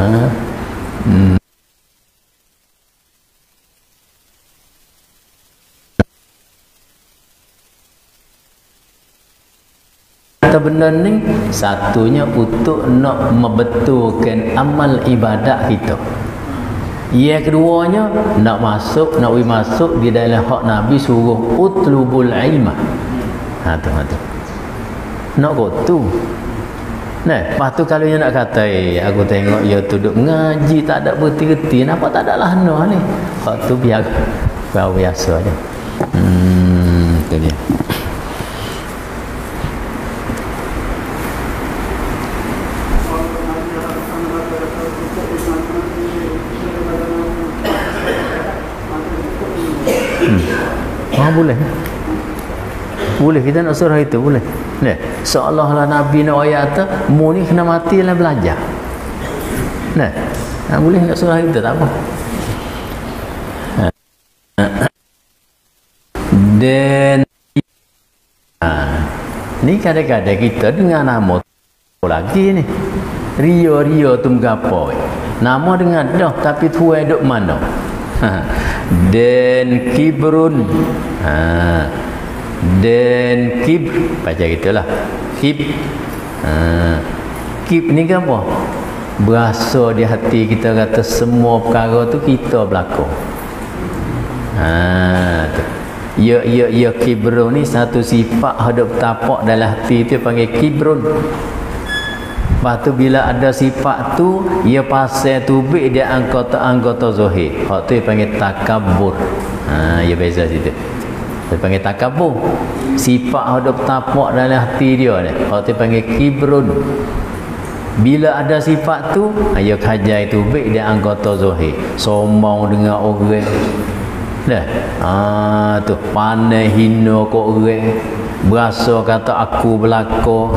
[SPEAKER 1] Benda ni satunya untuk nak membetulkan amal ibadat kita. Yang keduanya nak masuk di dalam hak Nabi suruh utlubul ilmah. Tu. Nak kau tu. Lepas tu kalau dia nak kata aku tengok dia tu duduk mengaji tak ada berhenti-henti, kenapa tak ada lahna ni? Hak tu biasa je. Tu dia. Boleh kita nak surah itu boleh. Seolah-olah Nabi nak ayat tu mu ni kena mati dalam belajar. Boleh nak surah itu tak apa. Dan ni kadang-kadang kita dengan nama lagi ni. Rio tu mengapa? Nama dengan dah tapi tuai duk mana? Dan kibrun. Dan kibr baca gitulah. Kib ni kan apa? Berasa di hati kita kata semua perkara tu kita berlaku. Tu. Ya kibrun ni satu sifat hadap tapak dalam hati tu panggil kibrun. Lepas tu bila ada sifat tu ia pasal tubik dia anggota zahir. Hak tu panggil takabbur. Ya beza situ. Dia panggil takabur. Sifat ada tapak dalam hati dia ni. Hak tu panggil kibrun. Bila ada sifat tu, dia khajar itu baik dia anggota zahir. Sombong dengan orang. Tu pandai hina ke orang. Berasa kata aku berlaku.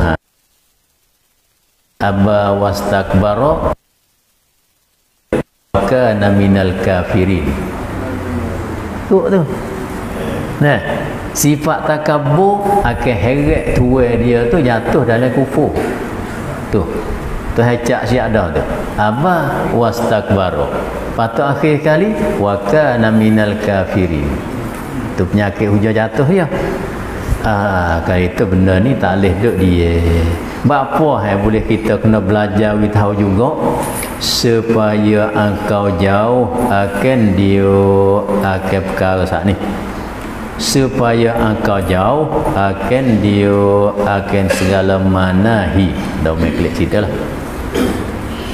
[SPEAKER 1] Aba wastakbara kana minal kafirin. Tu. Sifat takabur akan heret tuai dia tu jatuh dalam kufur. Tu hecak siap dah tu. Aba wastakbara. Patut akhir kali wa kana minal kafirin. Tu penyakit hujah jatuh ya. Kalau itu benda ni tak boleh duduk dia. Bapa boleh kita kena belajar tahu juga supaya engkau jauh akan dia akan perkara saat ni. Supaya engkau jauh akan dia akan segala manahi. Dah make clear cerita lah.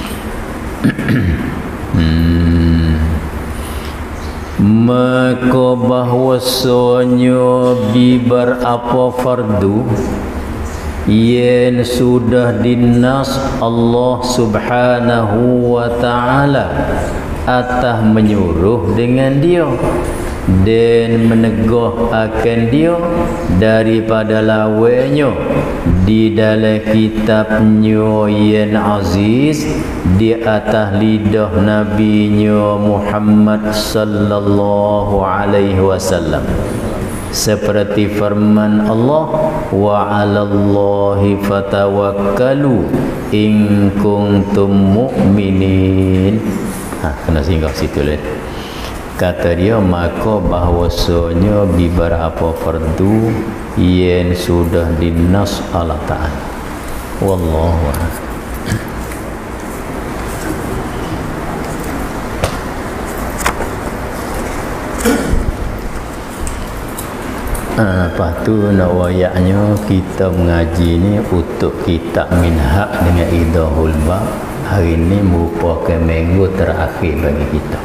[SPEAKER 1] Maka bahwasanya bibar apa fardu yen sudah dinas Allah subhanahu wa ta'ala atah menyuruh dengan dia dan menegah akan dia daripada lawanya di dalam kitabnya yang aziz di atas lidah nabinya Muhammad sallallahu alaihi wasallam seperti firman Allah wa 'alallahi fatawakkalu in kuntum mu'minin. Kena singgah situ lah. Kata dia maka bahwasanya beberapa fardu yang sudah dinas Allah Ta'ala. Wallahu a'lam. Lepas tu nak wayaknya kita mengaji ni untuk kitab Minhaj dengan Idahul Bab. Hari ni merupakan minggu terakhir bagi kita.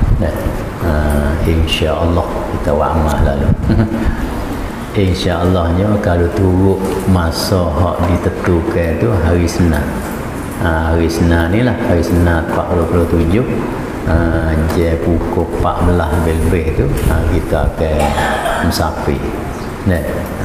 [SPEAKER 1] InsyaAllah kita wa'amah lalu. InsyaAllahnya kalau turut masa hak ditentukan tu hari Senin. Hari Senin ni lah, hari Senin 27 je pukul 14 lebih tu kita akan musafir. Nak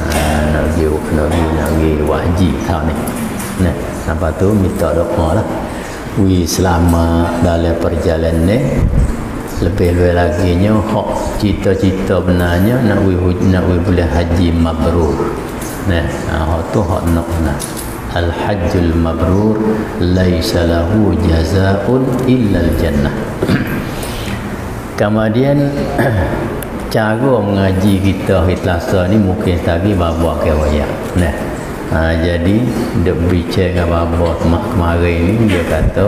[SPEAKER 1] pergi wajib tahun ni. Lepas tu minta doa lah. Selamat dalam perjalanan ni. Lebih-lebih lagi nya hak cita-cita benarnya nak boleh haji mabrur. Hak tu hak nak. Al-hajjul mabrur laisa lahu jazaa'un illa al-jannah. Kemudian cara mengaji kita hari Selasa ni mungkin tadi bapa ke wayak. Jadi duk bincang dengan bapa kemarin ni dia kata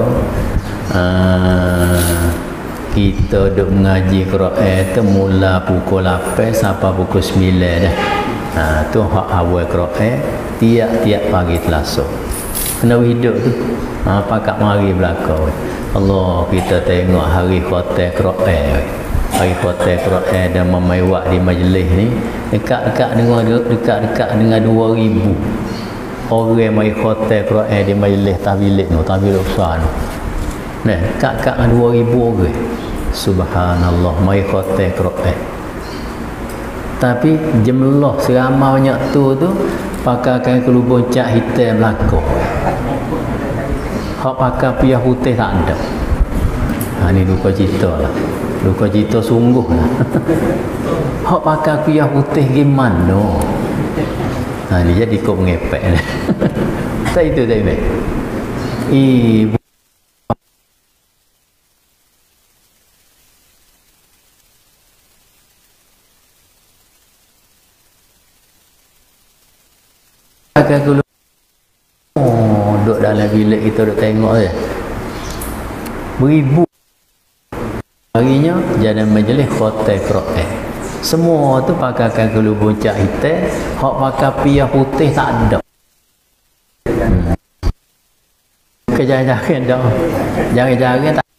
[SPEAKER 1] kita duk mengaji Quran tu mula pukul 8 sampai pukul 9 dah. Tu hak awal Quran tiap-tiap pagi Selasa. Kena hidup tu. Pakak mari belakang. Allah kita tengok hari khatam Quran. Hari khatam Quran dan memewak di majlis ni dekat-dekat dengan 2000 orang mai khatam Quran di majlis tahwilik besar tu. Dekat-dekat dengan 2000 orang. Subhanallah mai khatam Quran. Tapi jumlah seramai banyak tu pakaikan kelubung cak hitam belakang. Hak pakai piyah putih tak ada. Ni duka cita lah. Duka cita sungguh lah. Hak pakai piyah putih gimana? Ni jadi kau mengepek lah. Tak itu tak ini. Ibu pakai duduk dalam bilik kita duduk tengok je. Beribu harinya jadi majlis khatam Quran. Semua tu pakaikan kelubung cak hitam, hak pakai piyah putih tak ada. Kejagaan dah. Jangan-jangan tak.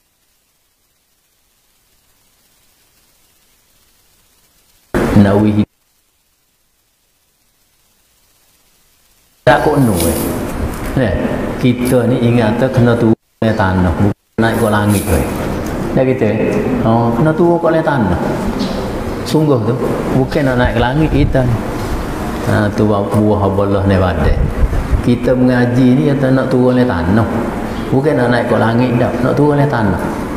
[SPEAKER 1] Nawi tak kono kita ni ingat tu kena turun ke tanah bukan naik ke langit dah gitu kena turun ke tanah sungguh tu bukan nak naik ke langit kita ni tu buah Allah ni badai kita mengaji ni kita nak turun ke tanah bukan nak naik ke langit dah nak turun ke tanah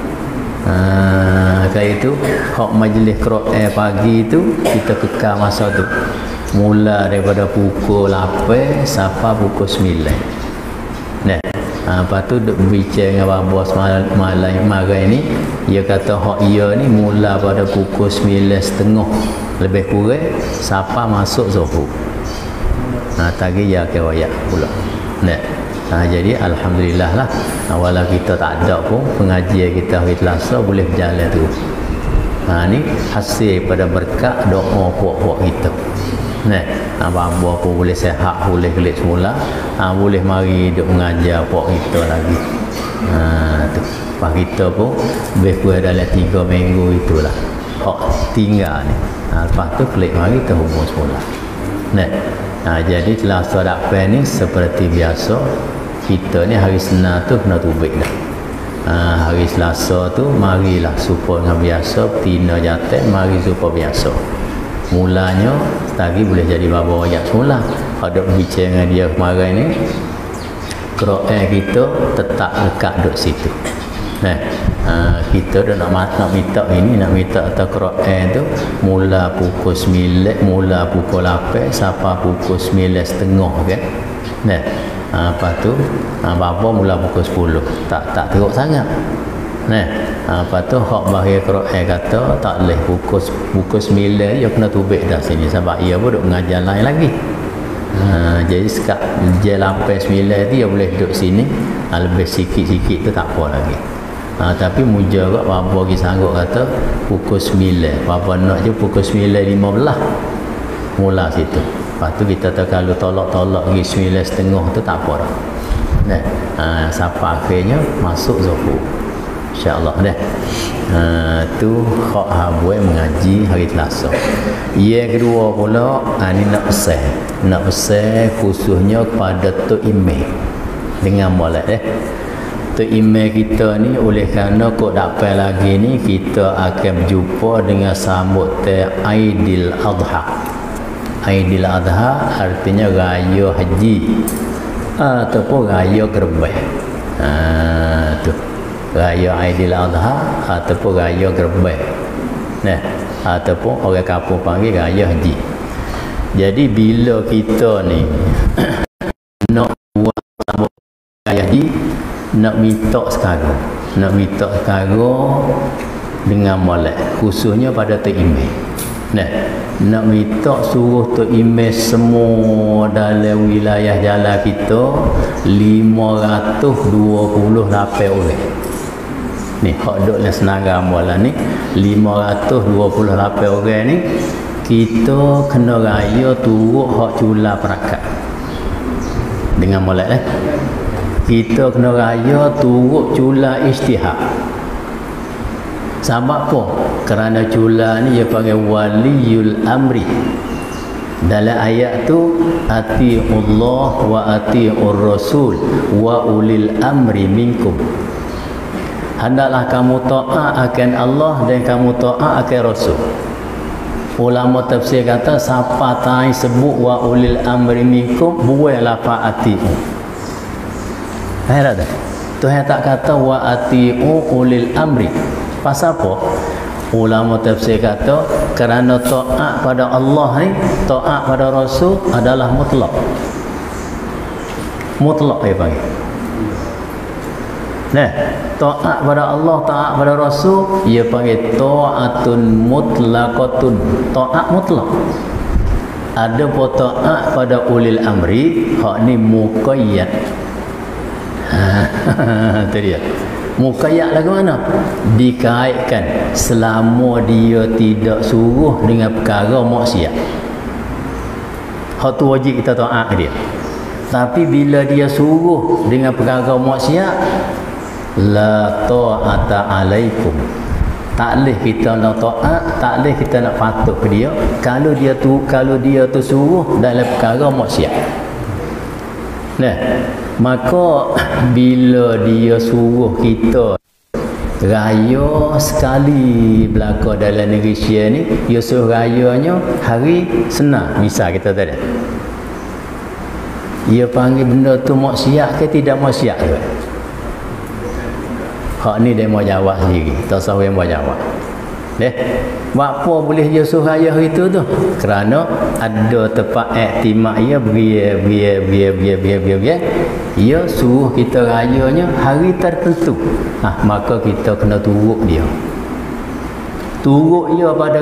[SPEAKER 1] kayak itu hak majlis Quran pagi tu kita kekal masa tu mula daripada pukul 8 sampai pukul 9. Lepas tu duk bincang dengan bos malam ni dia kata hak ia ni mula pada pukul 9.30 lebih kurang sampai masuk zuhur. Tadi ya ke wayak pula. Jadi alhamdulillah lah walau kita tak ada pun pengajian kita hari Selasa boleh berjalan tu. Ni hasil pada berkat doa puak-puak kita. Abang-abang pun boleh sehat, boleh kelik semula, boleh mari duk mengajar puak kita lagi. Tu. Lepas kita pun lebih kurang dalam 3 minggu itulah hak tinggal ni. Lepas tu klik mari kita hubung semula. Jadi Selasa Dakpan ni seperti biasa, kita ni hari Senin tu kena tubik dah. Hari Selasa tu marilah supaya dengan biasa, betina jantan mari supaya biasa. Mulanya lagi boleh jadi bapa ayat semula. Ada bicara dengan dia kemarin ni, Quran kita tetap dekat duduk situ. Kita dah nak minta ini, nak minta atas Quran tu mula pukul 9, mula pukul 8 sampai pukul 9.30 kan. Lepas tu bapa mula pukul 10. Tak teruk sangat. Lepas tu hak bahaya Quran kata tak boleh pukul 9 dia kena tubik dah sini sebab ia pun duk mengajar lain lagi. Jadi sekat je 8-9 tu dia boleh duduk sini, lebih sikit-sikit tu tak apa lagi. Tapi muja kat bapa pergi sanggup kata pukul 9, bapa nak je pukul 9.15 mula situ. Lepas tu kita kalau tolak-tolak pergi 9.30 tu tak apa dah. Sampai akhirnya masuk zuhur, insya-Allah dah. Tu hak haboi mengaji hari Selasa. Yang kedua pula ni nak pesan khususnya kepada Tok Imam dengan molek Tok Imam kita ni, oleh kerana kok dapat lagi ni kita akan berjumpa dengan sambut Aidil Adha. Aidil Adha artinya raya haji ataupun raya gerbah. Tu raya Aidil Adha ataupun raya gerbah. Ataupun orang kampung panggil raya haji. Jadi bila kita ni nak buat sambut raya haji, nak minta sekarang dengan molek khususnya pada Tok Imam. Nak minta suruh Tok Imam semua dalam wilayah jalan kita 528 orang. Ni hak duk dalam senarai amalan ni 528 orang ni kita kena raya turut hak cula perakat dengan molek kita kena raya turut cula istihad. Sebab apa? Kerana cula ni dia panggil waliyul amri. Dalam ayat tu atiullah wa atiur rasul wa ulil amri minkum. Hendaklah kamu taat akan Allah dan kamu taat akan Rasul. Ulama tafsir kata siapa tai sebut wa ulil amri minkum buailah fa'atiu. Ada dah. Tuhan tak kata wa atiu ulil amri. Pasal apa? Ulama tafsir kata kerana taat pada Allah ni, taat pada Rasul adalah mutlak. Mutlak dia panggil. Taat pada Allah, taat pada Rasul, ia panggil taatun mutlaqatun, taat mutlak. Ada pun taat pada ulil amri, hak ni muqayyad. Itu dia. Muqayyad lagu mana? Dikaitkan selama dia tidak suruh dengan perkara maksiat. Hak tu wajib kita taat dia. Tapi bila dia suruh dengan perkara maksiat, la ta'ata alaikum, tak boleh kita nak taat, tak boleh kita nak patuh ke dia kalau dia tu suruh dalam perkara maksiat. Maka bila dia suruh kita raya sekali berlaku dalam negeri Syia ni, dia suruh rayanya hari Senin misal kita tadi, dia panggil benda tu maksiat ke tidak maksiat tu? Hak ni dia mau jawab sendiri, tak usah yang mau jawab. Apa boleh dia suruh raya hari tu? Kerana ada tempat iktimak ia biar ia suruh kita rayanya hari tertentu. Maka kita kena turut dia. Turut ia pada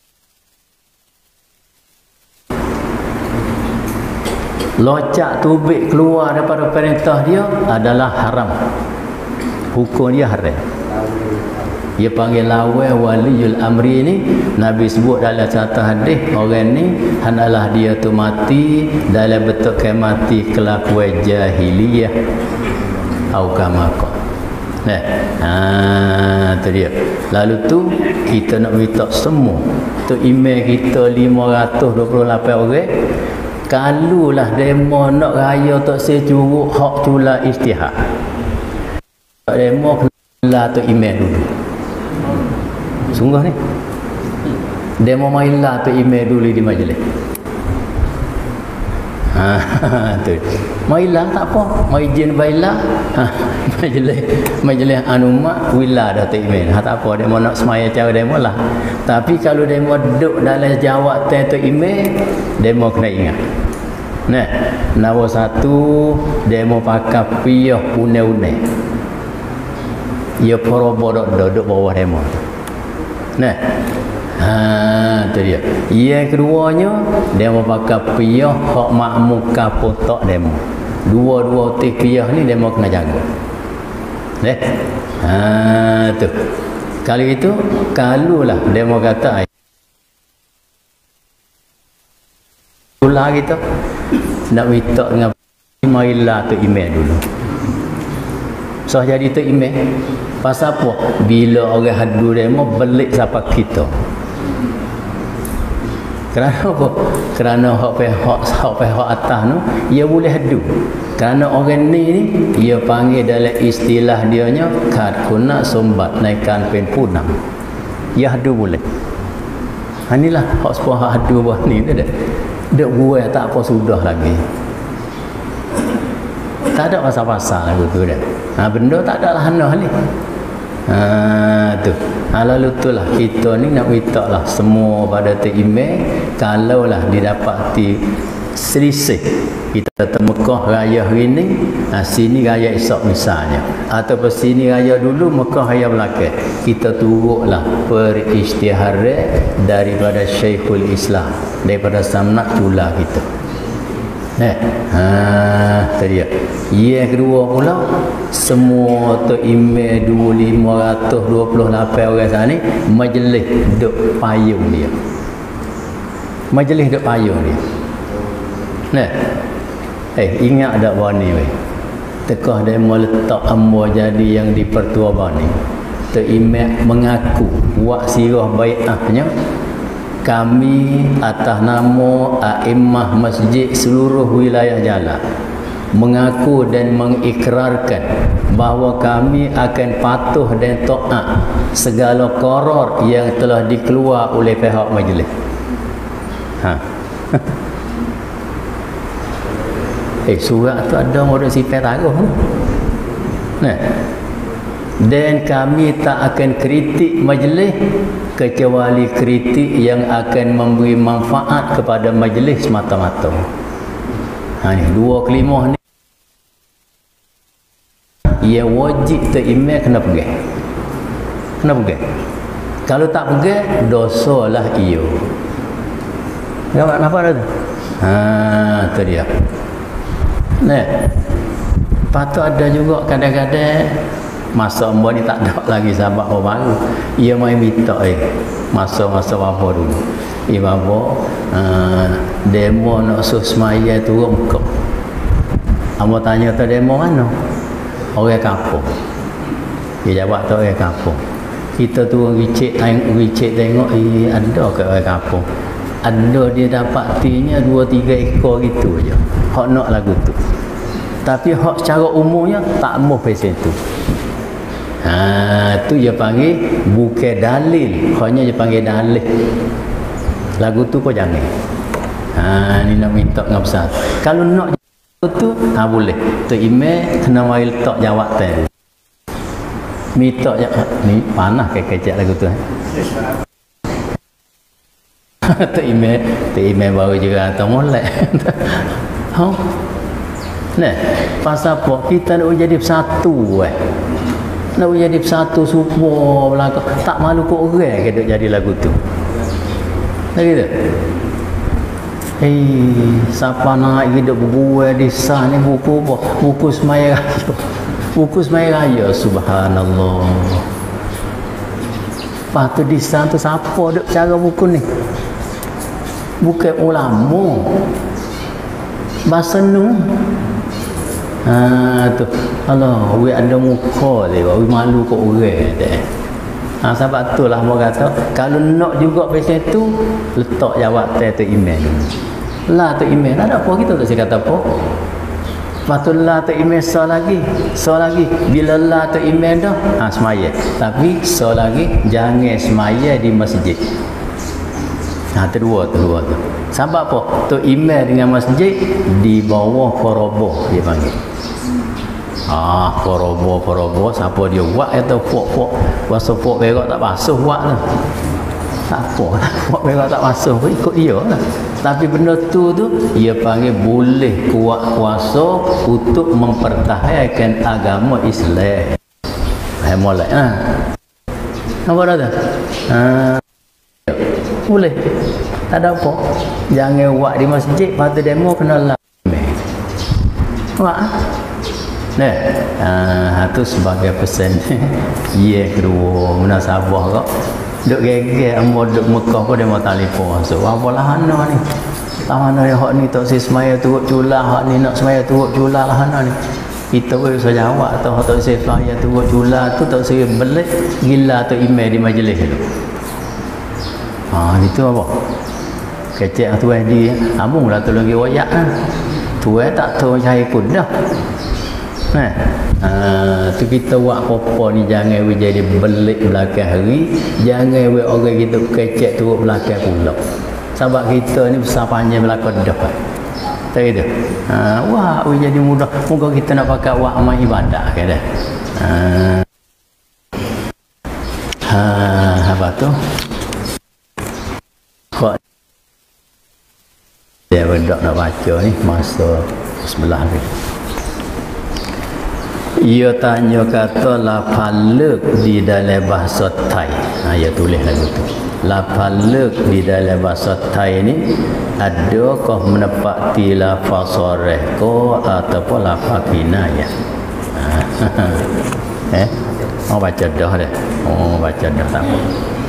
[SPEAKER 1] locak tubik keluar daripada perintah dia adalah haram. Hukum dia haram. Dia panggil lawan waliyul amri ni. Nabi sebut dalam satu hadis, orang ni hendaklah dia tu mati dalam bentuk mati kelakuan jahiliyah atau kamaqah. Tu dia. Lalu tu kita nak minta semua tu email kita 528 orang. Kalulah demo nak raya tak securuk hak tula istihad. Demo lah tu email dulu. Sungguh ni. Demo mailah tu email dulu di majlis. Tu. Mailah tak apa. Mai izin bailah. Majlis anumak wila dah tu email. Tak apa demo nak semaya cara demo lah. Tapi kalau demo duduk dalam jawab tu email, demo kena ingat. Nah, nombor satu demo pakai piyah une-une. Ia porobodok duduk bawah demo. Nah. Tu dia. Yang keduanya demo pakai piyah hak makmuka potok demo. Dua-dua otik piyah ni demo kena jaga. Tu. Kali itu kalulah demo kata ulah kita nak minta dengan mailah tu email dulu. So jadi tu email. Pasal apa? Bila orang hadu demo belik siapa kita. Kerana apa? Kerana hak atas tu ia boleh hadu. Kerana orang ni ia panggil dalam istilah dianya kad kuna sombat naikkan pen punang. Ia hadu boleh. Inilah hak sebuah hadu buah ni tu dah. Dek buai tak apa sudah lagi. Tak ada pasal-pasal lagu tu dah. Benda tak ada lah hanah ni. Tu. Lalu tu lah kita ni nak minta lah semua pada tu email. Kalau lah didapati selisih kita Mekah raya hari ni, sini raya esok misalnya, ataupun sini raya dulu Mekah raya belakang, kita turutlah perisytiharan daripada Syekhul Islam, daripada samnak tula kita. Tadi dia. Yang kedua pula, semua tu email 2528 orang sana ni majlis duk payung dia. Majlis duk payung dia. Ingat tak bani weh. Tekah demo letak ambo jadi yang di pertua bani. Tu email mengaku buat sirah bai'ahnya kami atas nama a'immah masjid seluruh wilayah Jalan mengaku dan mengikrarkan bahawa kami akan patuh dan taat segala qarar yang telah dikeluar oleh pihak majlis. Surat tu ada orang sifat taruh. Dan kami tak akan kritik majlis kecuali kritik yang akan memberi manfaat kepada majlis semata-mata. Ni dua kelimah ni ia wajib email kena pegang. Kena pegang. Kalau tak pegang, dosalah ia. Nampak dah tu? Tu dia. Patut ada juga kadang-kadang masa umur ni tak ada lagi sahabat orang baru. Ia main minta masa-masa apa dulu. Bapa demo nak suruh semaya turun muka. Amba tanya tu demo mana? Orang kampung. Dia jawab tu orang kampung. Kita turun wicik tengok ada ke orang kampung. Ada dia dapatinya 2-3 ekor gitu je. Hak nak lagu tu. Tapi hak secara umumnya tak mau pesen tu. Tu dia panggil bukan dalil. Hanya dia panggil dalil. Lagu tu kau jangan. Ni nak minta dengan besar. Kalau nak tu boleh. Tu email kena mai letak jawab tu. Minta ni panas kecek lagu tu. Tu email baru juga atau molek. Pasal apa? Kita nak jadi bersatu nak jadi bersatu semua belakang. Tak malu kok orang ke duk jadi lagu tu. Tak gitu? Siapa nak hidup berbual di sana ni buku apa? Buku semaya raya. Buku semaya raya, subhanallah. Lepas tu di sana tu siapa duk cara buku ni? Bukan ulama. Bahasa nu. Tu Allah we ada muka dia we malu kok orang dia. Sebab tu lah mau kata kalau nak juga pasal tu letak jawab tu email. Lah tu email ada apa kita tak kata apa. Patut lah tu email so lagi. Bila lah tu email dah semaya. Tapi so lagi jangan semaya di masjid. Kedua tu. Sebab apa? Tu email dengan masjid di bawah koroboh dia panggil. Koroboh siapa dia buat atau pok puasa pok berak tak basuh buat tu. Tak apa pok berak tak basuh ikut dia lah. Tapi benda tu dia panggil boleh kuat kuasa untuk mempertahankan agama Islam. Mulai apa dah tu? Boleh. Tak ada apa. Jangan buat di masjid, patut demo kena lah. Buat tu sebagai pesan. Kedua munasabah kok. Duk geger ambo duk Mekah pun dia mau telefon masuk. Apa lah hana ni? Hana ni hak ni tak semaya turut culah, hak ni nak semaya turut culah lah hana ni. Kita pun bisa jawab atau hak tak semaya turut culah tu tak saya belik gila tu email di majlis tu. Itu apa? Kecek tu di abang lah tu lagi wayak tu tak tahu cari pun dah. Tu kita buat apa-apa ni jangan we jadi belik belakang hari, jangan we orang kita kecek turut belakang pula. Sebab kita ni besar panjang belakang dah. Tak gitu. Wah, we jadi mudah. Moga kita nak pakai buat amal ibadah ke dah. Apa tu? Kok dia hendak nak baca ni masa sebelah ni. Ia tanya kata lafalek di dalam bahasa Thai. Ia tulis lagu tu. Lafalek di dalam bahasa Thai ni adakah menepati lafal soreh ko ataupun lafal kinayah? Baca dah dah. Baca dah tak apa.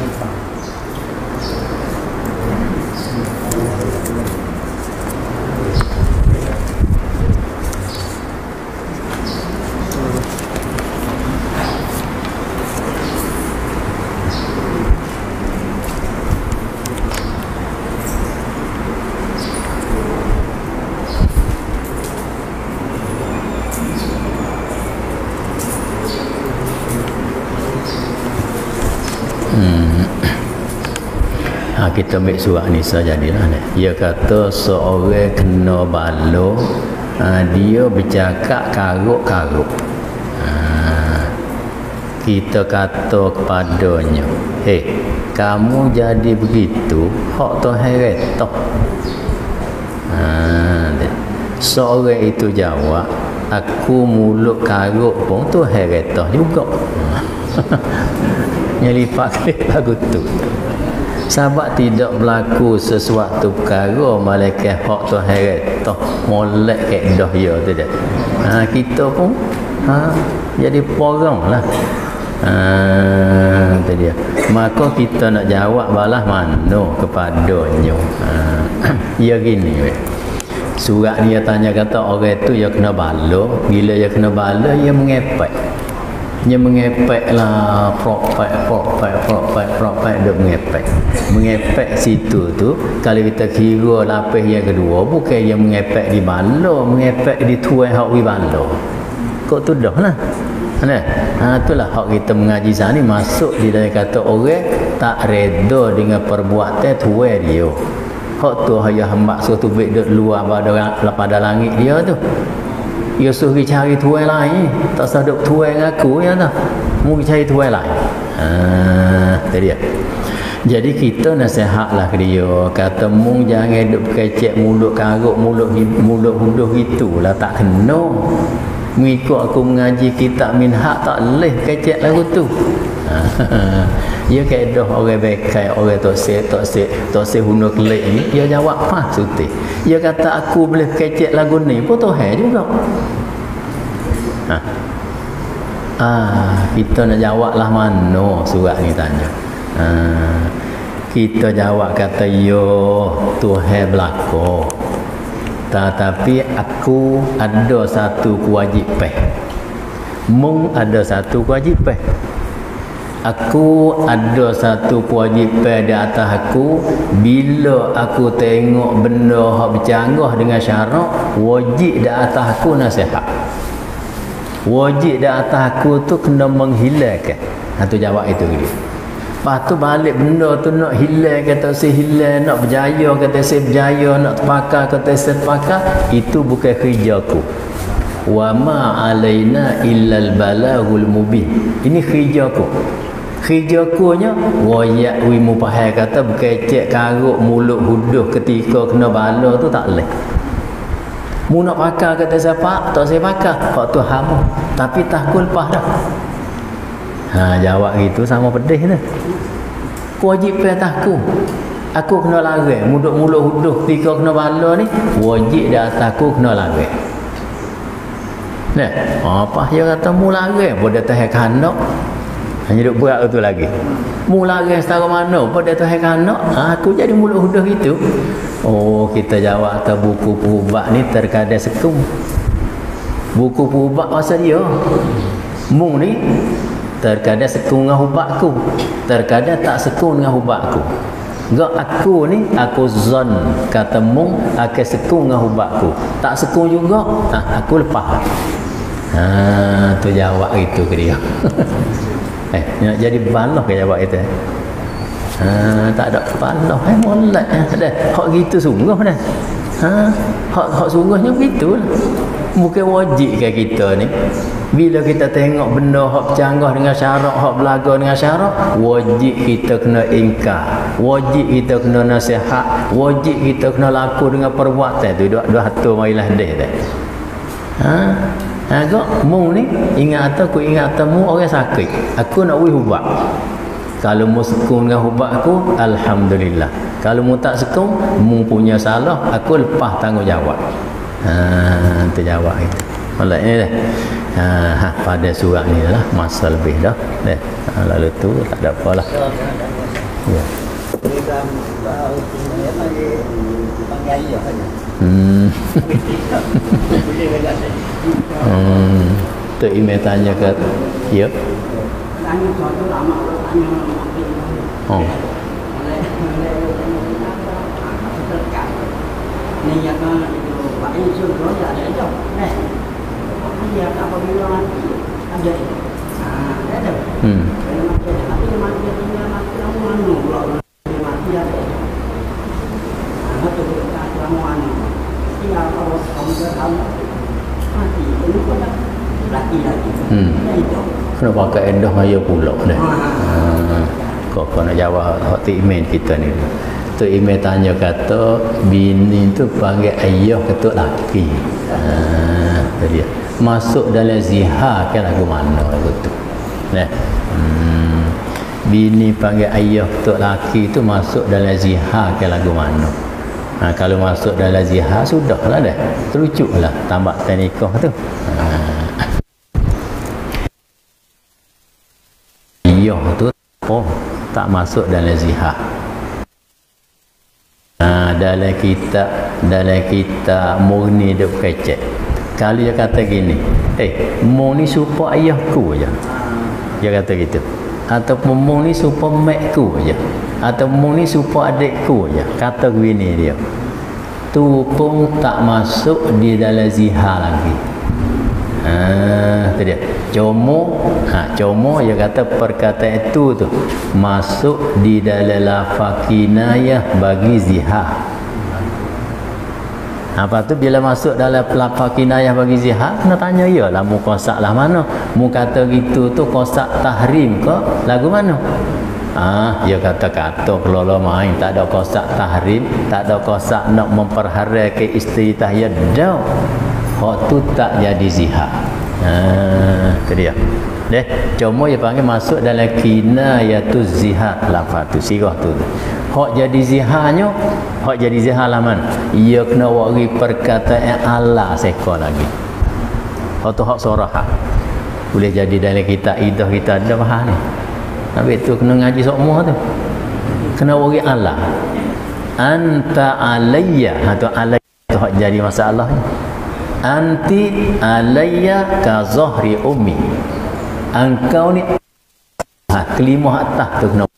[SPEAKER 1] Kita ambil surat ni sejadilah ni. Dia kata seorang kena balo, dia bercakap karuk-karuk. Kita kata kepadanya, kamu jadi begitu, hak tu heretah. Seorang itu jawab, aku mulut karuk pun tu heretah juga. Nyelipak lagu tu. Sebab tidak berlaku sesuatu perkara malaikat hak tu heretah molek kat dah ya tidak. Kita pun jadi porong lah. Itu dia. Maka kita nak jawab balas mana kepadanya. Ya gini surat ni dia tanya kata orang tu dia kena bala. Bila dia kena bala dia mengepek. Dia mengepek lah propek dia mengepek situ tu. Kalau kita kira lapis yang kedua bukan dia mengepek di bala, mengepek di tuai hak wi bala. Kok tu dah lah. Itulah hak kita mengaji sana ni masuk di dalam kata orang tak reda dengan perbuatan tuai dia. Hak tu hanya hamba suatu baik duk luar pada langit dia tu. Dia suruh pergi cari tuai lain. Tak usah duk tuai dengan aku ya tak. Mu pergi cari tuai lain. Itu dia. Jadi kita nasihatlah ke dia. Kata mu jangan duk kecek mulut karuk, mulut huduh gitulah tak kena. Mengikut aku mengaji kitab minhak tak boleh kecek lagu tu. Dia kedah orang bekai, orang tak se hunur kelik ni, dia jawab apa suti. Dia kata aku boleh kecek lagu ni pun Tuhan juga. Kita nak jawab lah mana surat ni tanya. Kita jawab kata yo Tuhan belaka. Tetapi aku ada satu kewajipan. Mung ada satu kewajipan. Aku ada satu kewajipan di atas aku. Bila aku tengok benda hak bercanggah dengan syarak, wajib di atas aku nasihat. Wajib di atas aku tu kena menghilangkan. Itu jawab itu dia. Lepas tu balik benda tu nak hilang, kata saya hilang, nak berjaya, kata saya berjaya, nak terpakar, kata saya terpakar, itu bukan kerjaku. Wa ma alaina illal balaghul mubin. Ini kerjaku. Kerjakunya wayak wi mupahai kata berkecek karuk mulut huduh ketika kena bala tu tak leh. Mu nak pakar kata siapa? Tak saya pakar. Hak tu hama. Tapi takul lepas dah. Jawab gitu sama pedih tu. Kewajipan atasku. Aku kena larang. Mulut huduh ketika kena bala ni, wajib dah atasku kena larang. Nah, apa dia kata mu larang pun dia tahan kanak. Hanya duk berat tu lagi. Mu larang setara mana pun dia tahan kanak. Aku jadi mulut huduh gitu. Oh, kita jawab atas buku puhubat ni terkadang sekung. Buku puhubat pasal dia. Mu ni terkadang sekung dengan hubatku, terkadang tak sekung dengan hubatku. Gak aku ni, aku zon kata mung akan sekung dengan hubatku, tak sekung juga, aku lepas. Tu jawab itu ke dia. Nak jadi balah ke jawab itu? Tak ada balah, molek dah. Hak gitu sungguh dah. Hak sungguhnya begitulah. Bukan wajib ke kita ni. Bila kita tengok benda hak bercanggah dengan syarak, hak belaga dengan syarak, wajib kita kena ingkar, wajib kita kena nasihat, wajib kita kena laku dengan perbuatan tu. Dua hatu marilah deh dah. Agak mu ni ingat aku ingat temu orang sakit. Aku nak wih hubat. Kalau mu sekung dengan hubat aku, alhamdulillah. Kalau mu tak sekung, mu punya salah, aku lepas tanggungjawab. Tu jawab itu. Malah ni dah. Pada surat ni lah masa lebih dah. Lalu tu tak ada apalah. Ya. Tu email tanya ke ya. Oh.
[SPEAKER 2] Ni yang Pak ini suruh dia ada itu. Dia apabila mati ada. Ada. Tapi dia mati tinggal mati kamu anu pula. Mati ada. Betul tak kamu anu. Tinggal kalau kamu kamu mati ini pun lagi. Itu.
[SPEAKER 1] Kena pakai endah maya pula dah. Kau nak jawab hak email kita ni. Tu email tanya kata bini tu panggil ayah ketuk laki. Dia masuk dalam zihar ke lagu mana lagu tu. Bini panggil ayah ketuk laki tu masuk dalam zihar ke lagu mana. Kalau masuk dalam zihar sudahlah dah. Terucuklah tambah nikah tu. Ayah tu tak masuk dalam zihar. Dalam kita murni dia kecek. Kalau dia kata gini, murni supaya ayahku aja. Dia kata gitu. Ataupun murni supaya makku aja. Atau murni supaya adikku aja. Kata gini dia. Tu pun tak masuk di dalam zihar lagi. Itu dia. Cuma dia kata perkataan itu tu masuk di dalam lafaz kinayah bagi zihar. Apa tu bila masuk dalam lafaz kinayah bagi zihar, kena tanya iyalah mu kosak lah mana. Mu kata gitu tu kosak tahrim ke lagu mana? Dia kata kelola main, tak ada kosak tahrim, tak ada kosak nak memperharakan isteri tahiyat dah. Hak tu tak jadi zihar. Itu dia. Cuma dia panggil masuk dalam kinayatuz zihar lafaz tu, sirah tu. Hak jadi ziharnya, hak jadi zihar lah man. Ia kena wari perkataan Allah seka lagi. Hak tu hak sorah. Boleh jadi dalam kitab idah kita ada bahas ni. Habis tu kena ngaji semua tu. Kena wari Allah. Anta alayya atau alayya tu hak jadi masalahnya. Anti alayya ka zahri ummi. Engkau ni kelima atas tu kena.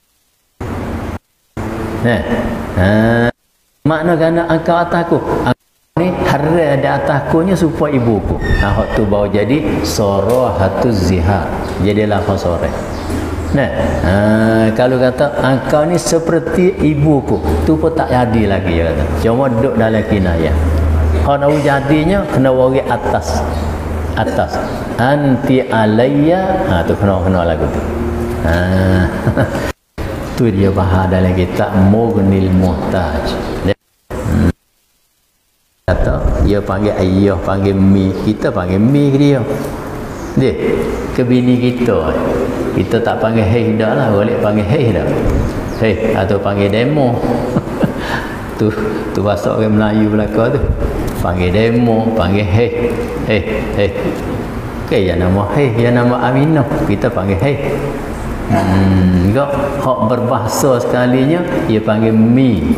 [SPEAKER 1] Makna kerana engkau atasku. Ni haram ada ataskunya supaya ibuku. Hak tu bawa jadi sarahatuz zihar. Jadi lafaz soreh. Kalau kata engkau ni seperti ibuku, tu pun tak jadi lagi ya kata. Cuma duduk dalam kinayah. Kalau jadinya kena waris atas. Atas. Anti alayya, tu kena lagu tu. Tu dia bahas dalam kitab Mughnil Muhtaj. Kata dia panggil ayah, panggil mi, kita panggil mi ke dia. Dia ke bini kita. Kita tak panggil hei dah lah, boleh panggil hei dah. Hei atau panggil demo. tu bahasa orang Melayu belaka tu. Panggil demo, panggil hei. Hei. Okey, yang nama hei, yang nama Aminah, kita panggil hei. Hak berbahasa sekalinya dia panggil mi.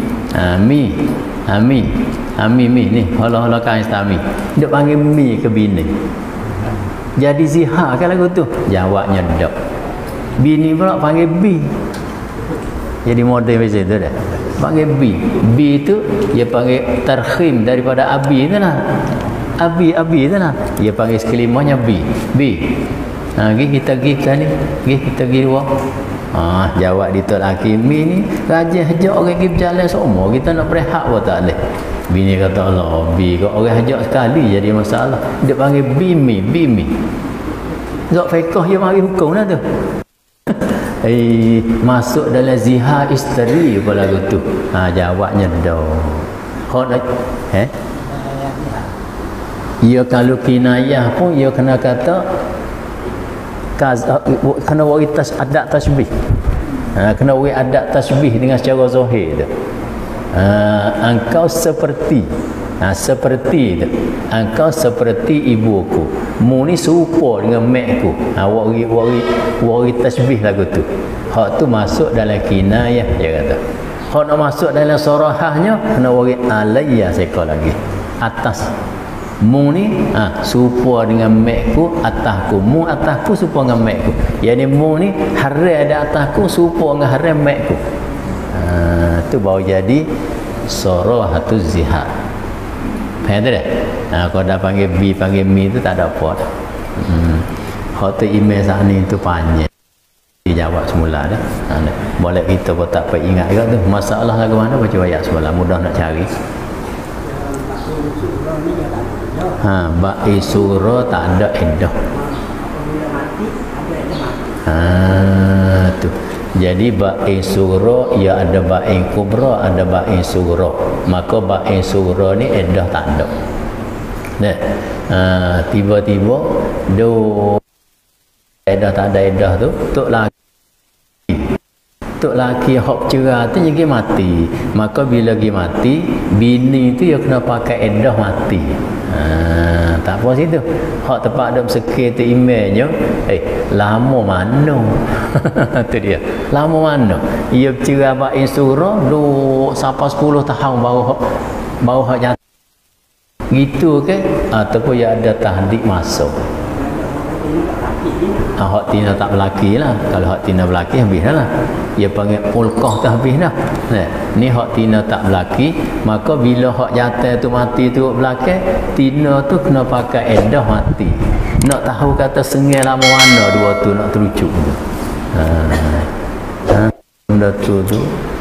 [SPEAKER 1] Mi ni. Hala-hala kan istami. Dia panggil mi ke bini. Jadi zihar kan lagu tu? Jawabnya dak. Bini pula panggil B. Jadi model macam tu dah. Panggil B. B tu dia panggil tarkhim daripada abi tu lah. Abi tu lah. Dia panggil sekelimanya B. Kita pergi kan ni. Kita pergi luar. Jawab di Tok Hakimi ni rajin hajak orang pergi berjalan semua. Kita nak berehat pun tak boleh. Bini kata Allah, B kau orang hajak sekali jadi masalah. Dia panggil bimi. Zat fiqh dia mari hukum lah tu. Masuk dalam zihar isteri pula lagu tu. Jawabnya dah. Kau dah ya kalau kinayah pun dia kena kata kena waris adat tasbih. Kena waris adat tasbih dengan secara zahir tu. Engkau seperti tu. Engkau seperti ibuku. Mu ni serupa dengan makku. Waris tasbih lagu tu. Hak tu masuk dalam kinayah dia kata. Hak nak masuk dalam sarahahnya kena waris alayya sekali lagi. Atas. Mu ni serupa dengan makku, atasku. Mu atasku serupa dengan makku. Yani mu ni haram ada atasku serupa dengan haram makku. Tu baru jadi sarahatuz zihar. Faham tak dah? Kalau dah panggil B, panggil mi tu tak ada apa dah. Hak tu email saat ni tu panjang. Dijawab semula dah. Boleh kita pun tak payah ingat juga tu. Masalah lagu mana baca ayat semula. Mudah nak cari. Ba'i surah tak ada iddah. Tu. Jadi ba'i surah ia ada ba'i kubra, ada ba'i surah. Maka ba'i surah ni iddah tak ada. Tiba-tiba iddah tak ada iddah tu tok laki hok cerah tu jadi mati. Maka bila dia mati, bini tu dia kena pakai iddah mati. Tak apa situ. Hak tempat ada bersekir tu emailnya, lama mana? Tu dia. Lama mana? Ia bercerah baik surah duk sampai 10 tahun baru hak nyata. Gitu ke? Ataupun dia ada tahdik masuk. Hak tina tak berlaki lah. Kalau hak tina berlaki habis lah. Dia panggil ulqah tu habis dah. Ni hak tina tak berlaki, maka bila hak jantan tu mati tu berlaki, tina tu kena pakai iddah mati. Nak tahu kata sengai lama mana dua tu nak terucuk tu. Benda tu